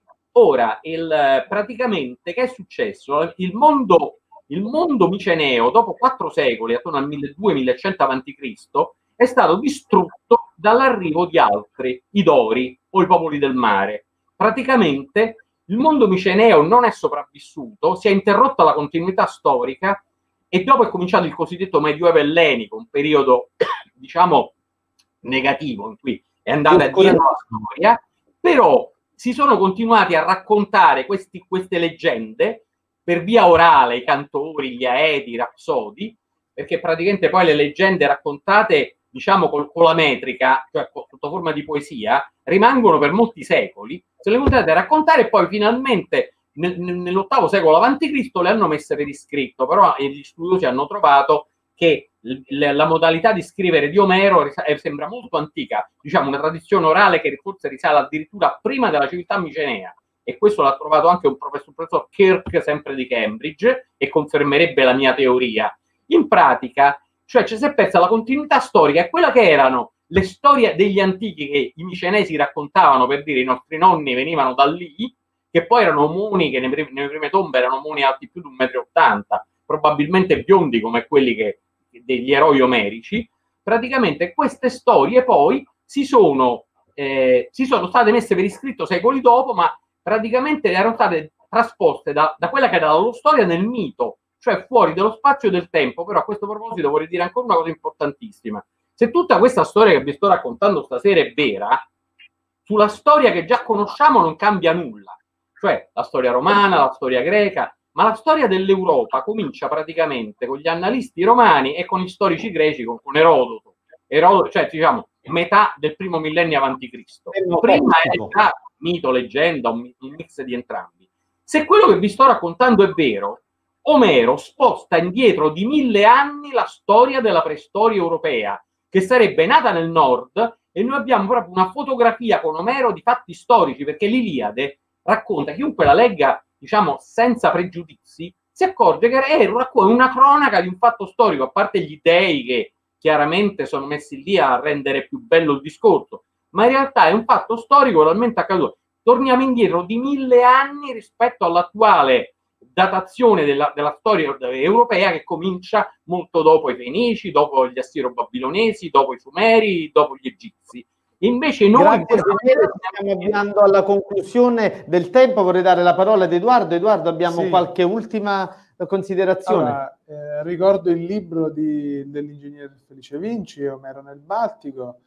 Ora, il, praticamente, che è successo? Il mondo, il mondo miceneo, dopo quattro secoli, attorno al milleduecento millecento avanti Cristo, è stato distrutto dall'arrivo di altri, i Dori o i popoli del mare. Praticamente il mondo miceneo non è sopravvissuto, si è interrotta la continuità storica e dopo è cominciato il cosiddetto Medioevo ellenico, un periodo, diciamo, negativo, in cui è andata dietro la storia, però si sono continuati a raccontare questi, queste leggende per via orale, i cantori, gli aedi, i rapsodi, perché praticamente poi le leggende raccontate, diciamo, con, con la metrica, cioè sotto forma di poesia, rimangono per molti secoli, se le continuate a raccontare e poi finalmente nel, nell'ottavo secolo avanti Cristo le hanno messe per iscritto, però gli studiosi hanno trovato che la modalità di scrivere di Omero sembra molto antica, diciamo una tradizione orale che forse risale addirittura prima della civiltà micenea, e questo l'ha trovato anche un professor, professor Kirk, sempre di Cambridge, e confermerebbe la mia teoria. In pratica, cioè ci si è persa la continuità storica e quella che erano le storie degli antichi che i micenesi raccontavano, per dire i nostri nonni venivano da lì, che poi erano omoni che nelle, nelle prime tombe erano omoni alti più di un metro e ottanta, probabilmente biondi come quelli che, degli eroi omerici. Praticamente queste storie poi si sono, eh, si sono state messe per iscritto secoli dopo, ma praticamente erano state trasposte da, da quella che era la loro storia nel mito, cioè fuori dello spazio e del tempo. Però a questo proposito vorrei dire ancora una cosa importantissima. Se tutta questa storia che vi sto raccontando stasera è vera, sulla storia che già conosciamo non cambia nulla. Cioè la storia romana, la storia greca, ma la storia dell'Europa comincia praticamente con gli annalisti romani e con gli storici greci, con, con Erodoto. Erodoto, cioè diciamo metà del primo millennio avanti Cristo. Prima è già mito, leggenda, un, un mix di entrambi. Se quello che vi sto raccontando è vero, Omero sposta indietro di mille anni la storia della preistoria europea, che sarebbe nata nel nord, e noi abbiamo proprio una fotografia con Omero di fatti storici, perché l'Iliade racconta, chiunque la legga, diciamo, senza pregiudizi, si accorge che è una cronaca di un fatto storico, a parte gli dei che chiaramente sono messi lì a rendere più bello il discorso, ma in realtà è un fatto storico realmente accaduto. Torniamo indietro di mille anni rispetto all'attuale datazione della, della storia europea, che comincia molto dopo i Fenici, dopo gli Assiro-Babilonesi, dopo i Sumeri, dopo gli Egizi. Invece noi Grazie, stiamo avviando alla conclusione del tempo. Vorrei dare la parola ad Edoardo. Edoardo, abbiamo sì. qualche ultima considerazione? Allora, eh, ricordo il libro dell'ingegnere Felice Vinci, Omero nel Baltico.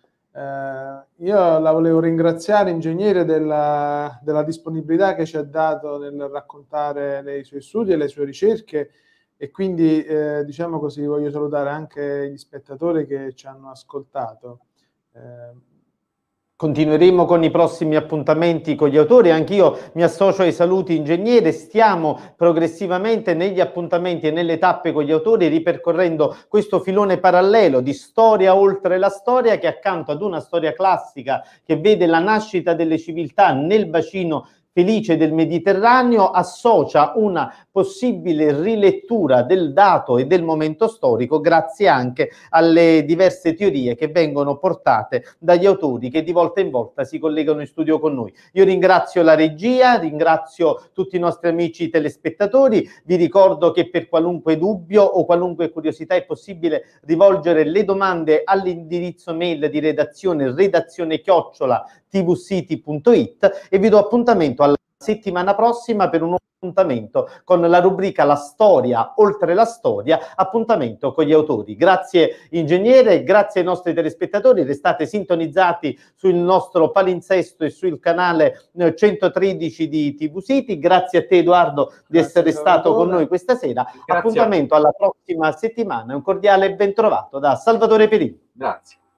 Eh, io la volevo ringraziare, ingegnere, della, della disponibilità che ci ha dato nel raccontare le, i suoi studi e le sue ricerche, e quindi eh, diciamo così voglio salutare anche gli spettatori che ci hanno ascoltato. Eh, Continueremo con i prossimi appuntamenti con gli autori. Anch'io mi associo ai saluti, ingegnere. Stiamo progressivamente negli appuntamenti e nelle tappe con gli autori, ripercorrendo questo filone parallelo di storia oltre la storia, che accanto ad una storia classica che vede la nascita delle civiltà nel bacino felice del Mediterraneo, associa una possibile rilettura del dato e del momento storico, grazie anche alle diverse teorie che vengono portate dagli autori che di volta in volta si collegano in studio con noi. Io ringrazio la regia, ringrazio tutti i nostri amici telespettatori, vi ricordo che per qualunque dubbio o qualunque curiosità è possibile rivolgere le domande all'indirizzo mail di redazione, redazione chiocciola tvcity punto it, e vi do appuntamento alla settimana prossima per un appuntamento con la rubrica La storia oltre la storia, appuntamento con gli autori. Grazie ingegnere, grazie ai nostri telespettatori, restate sintonizzati sul nostro palinsesto e sul canale centotredici di T V City. Grazie a te Edoardo di grazie essere stato con noi questa sera. Grazie. Appuntamento alla prossima settimana, un cordiale ben trovato da Salvatore Perini. Grazie.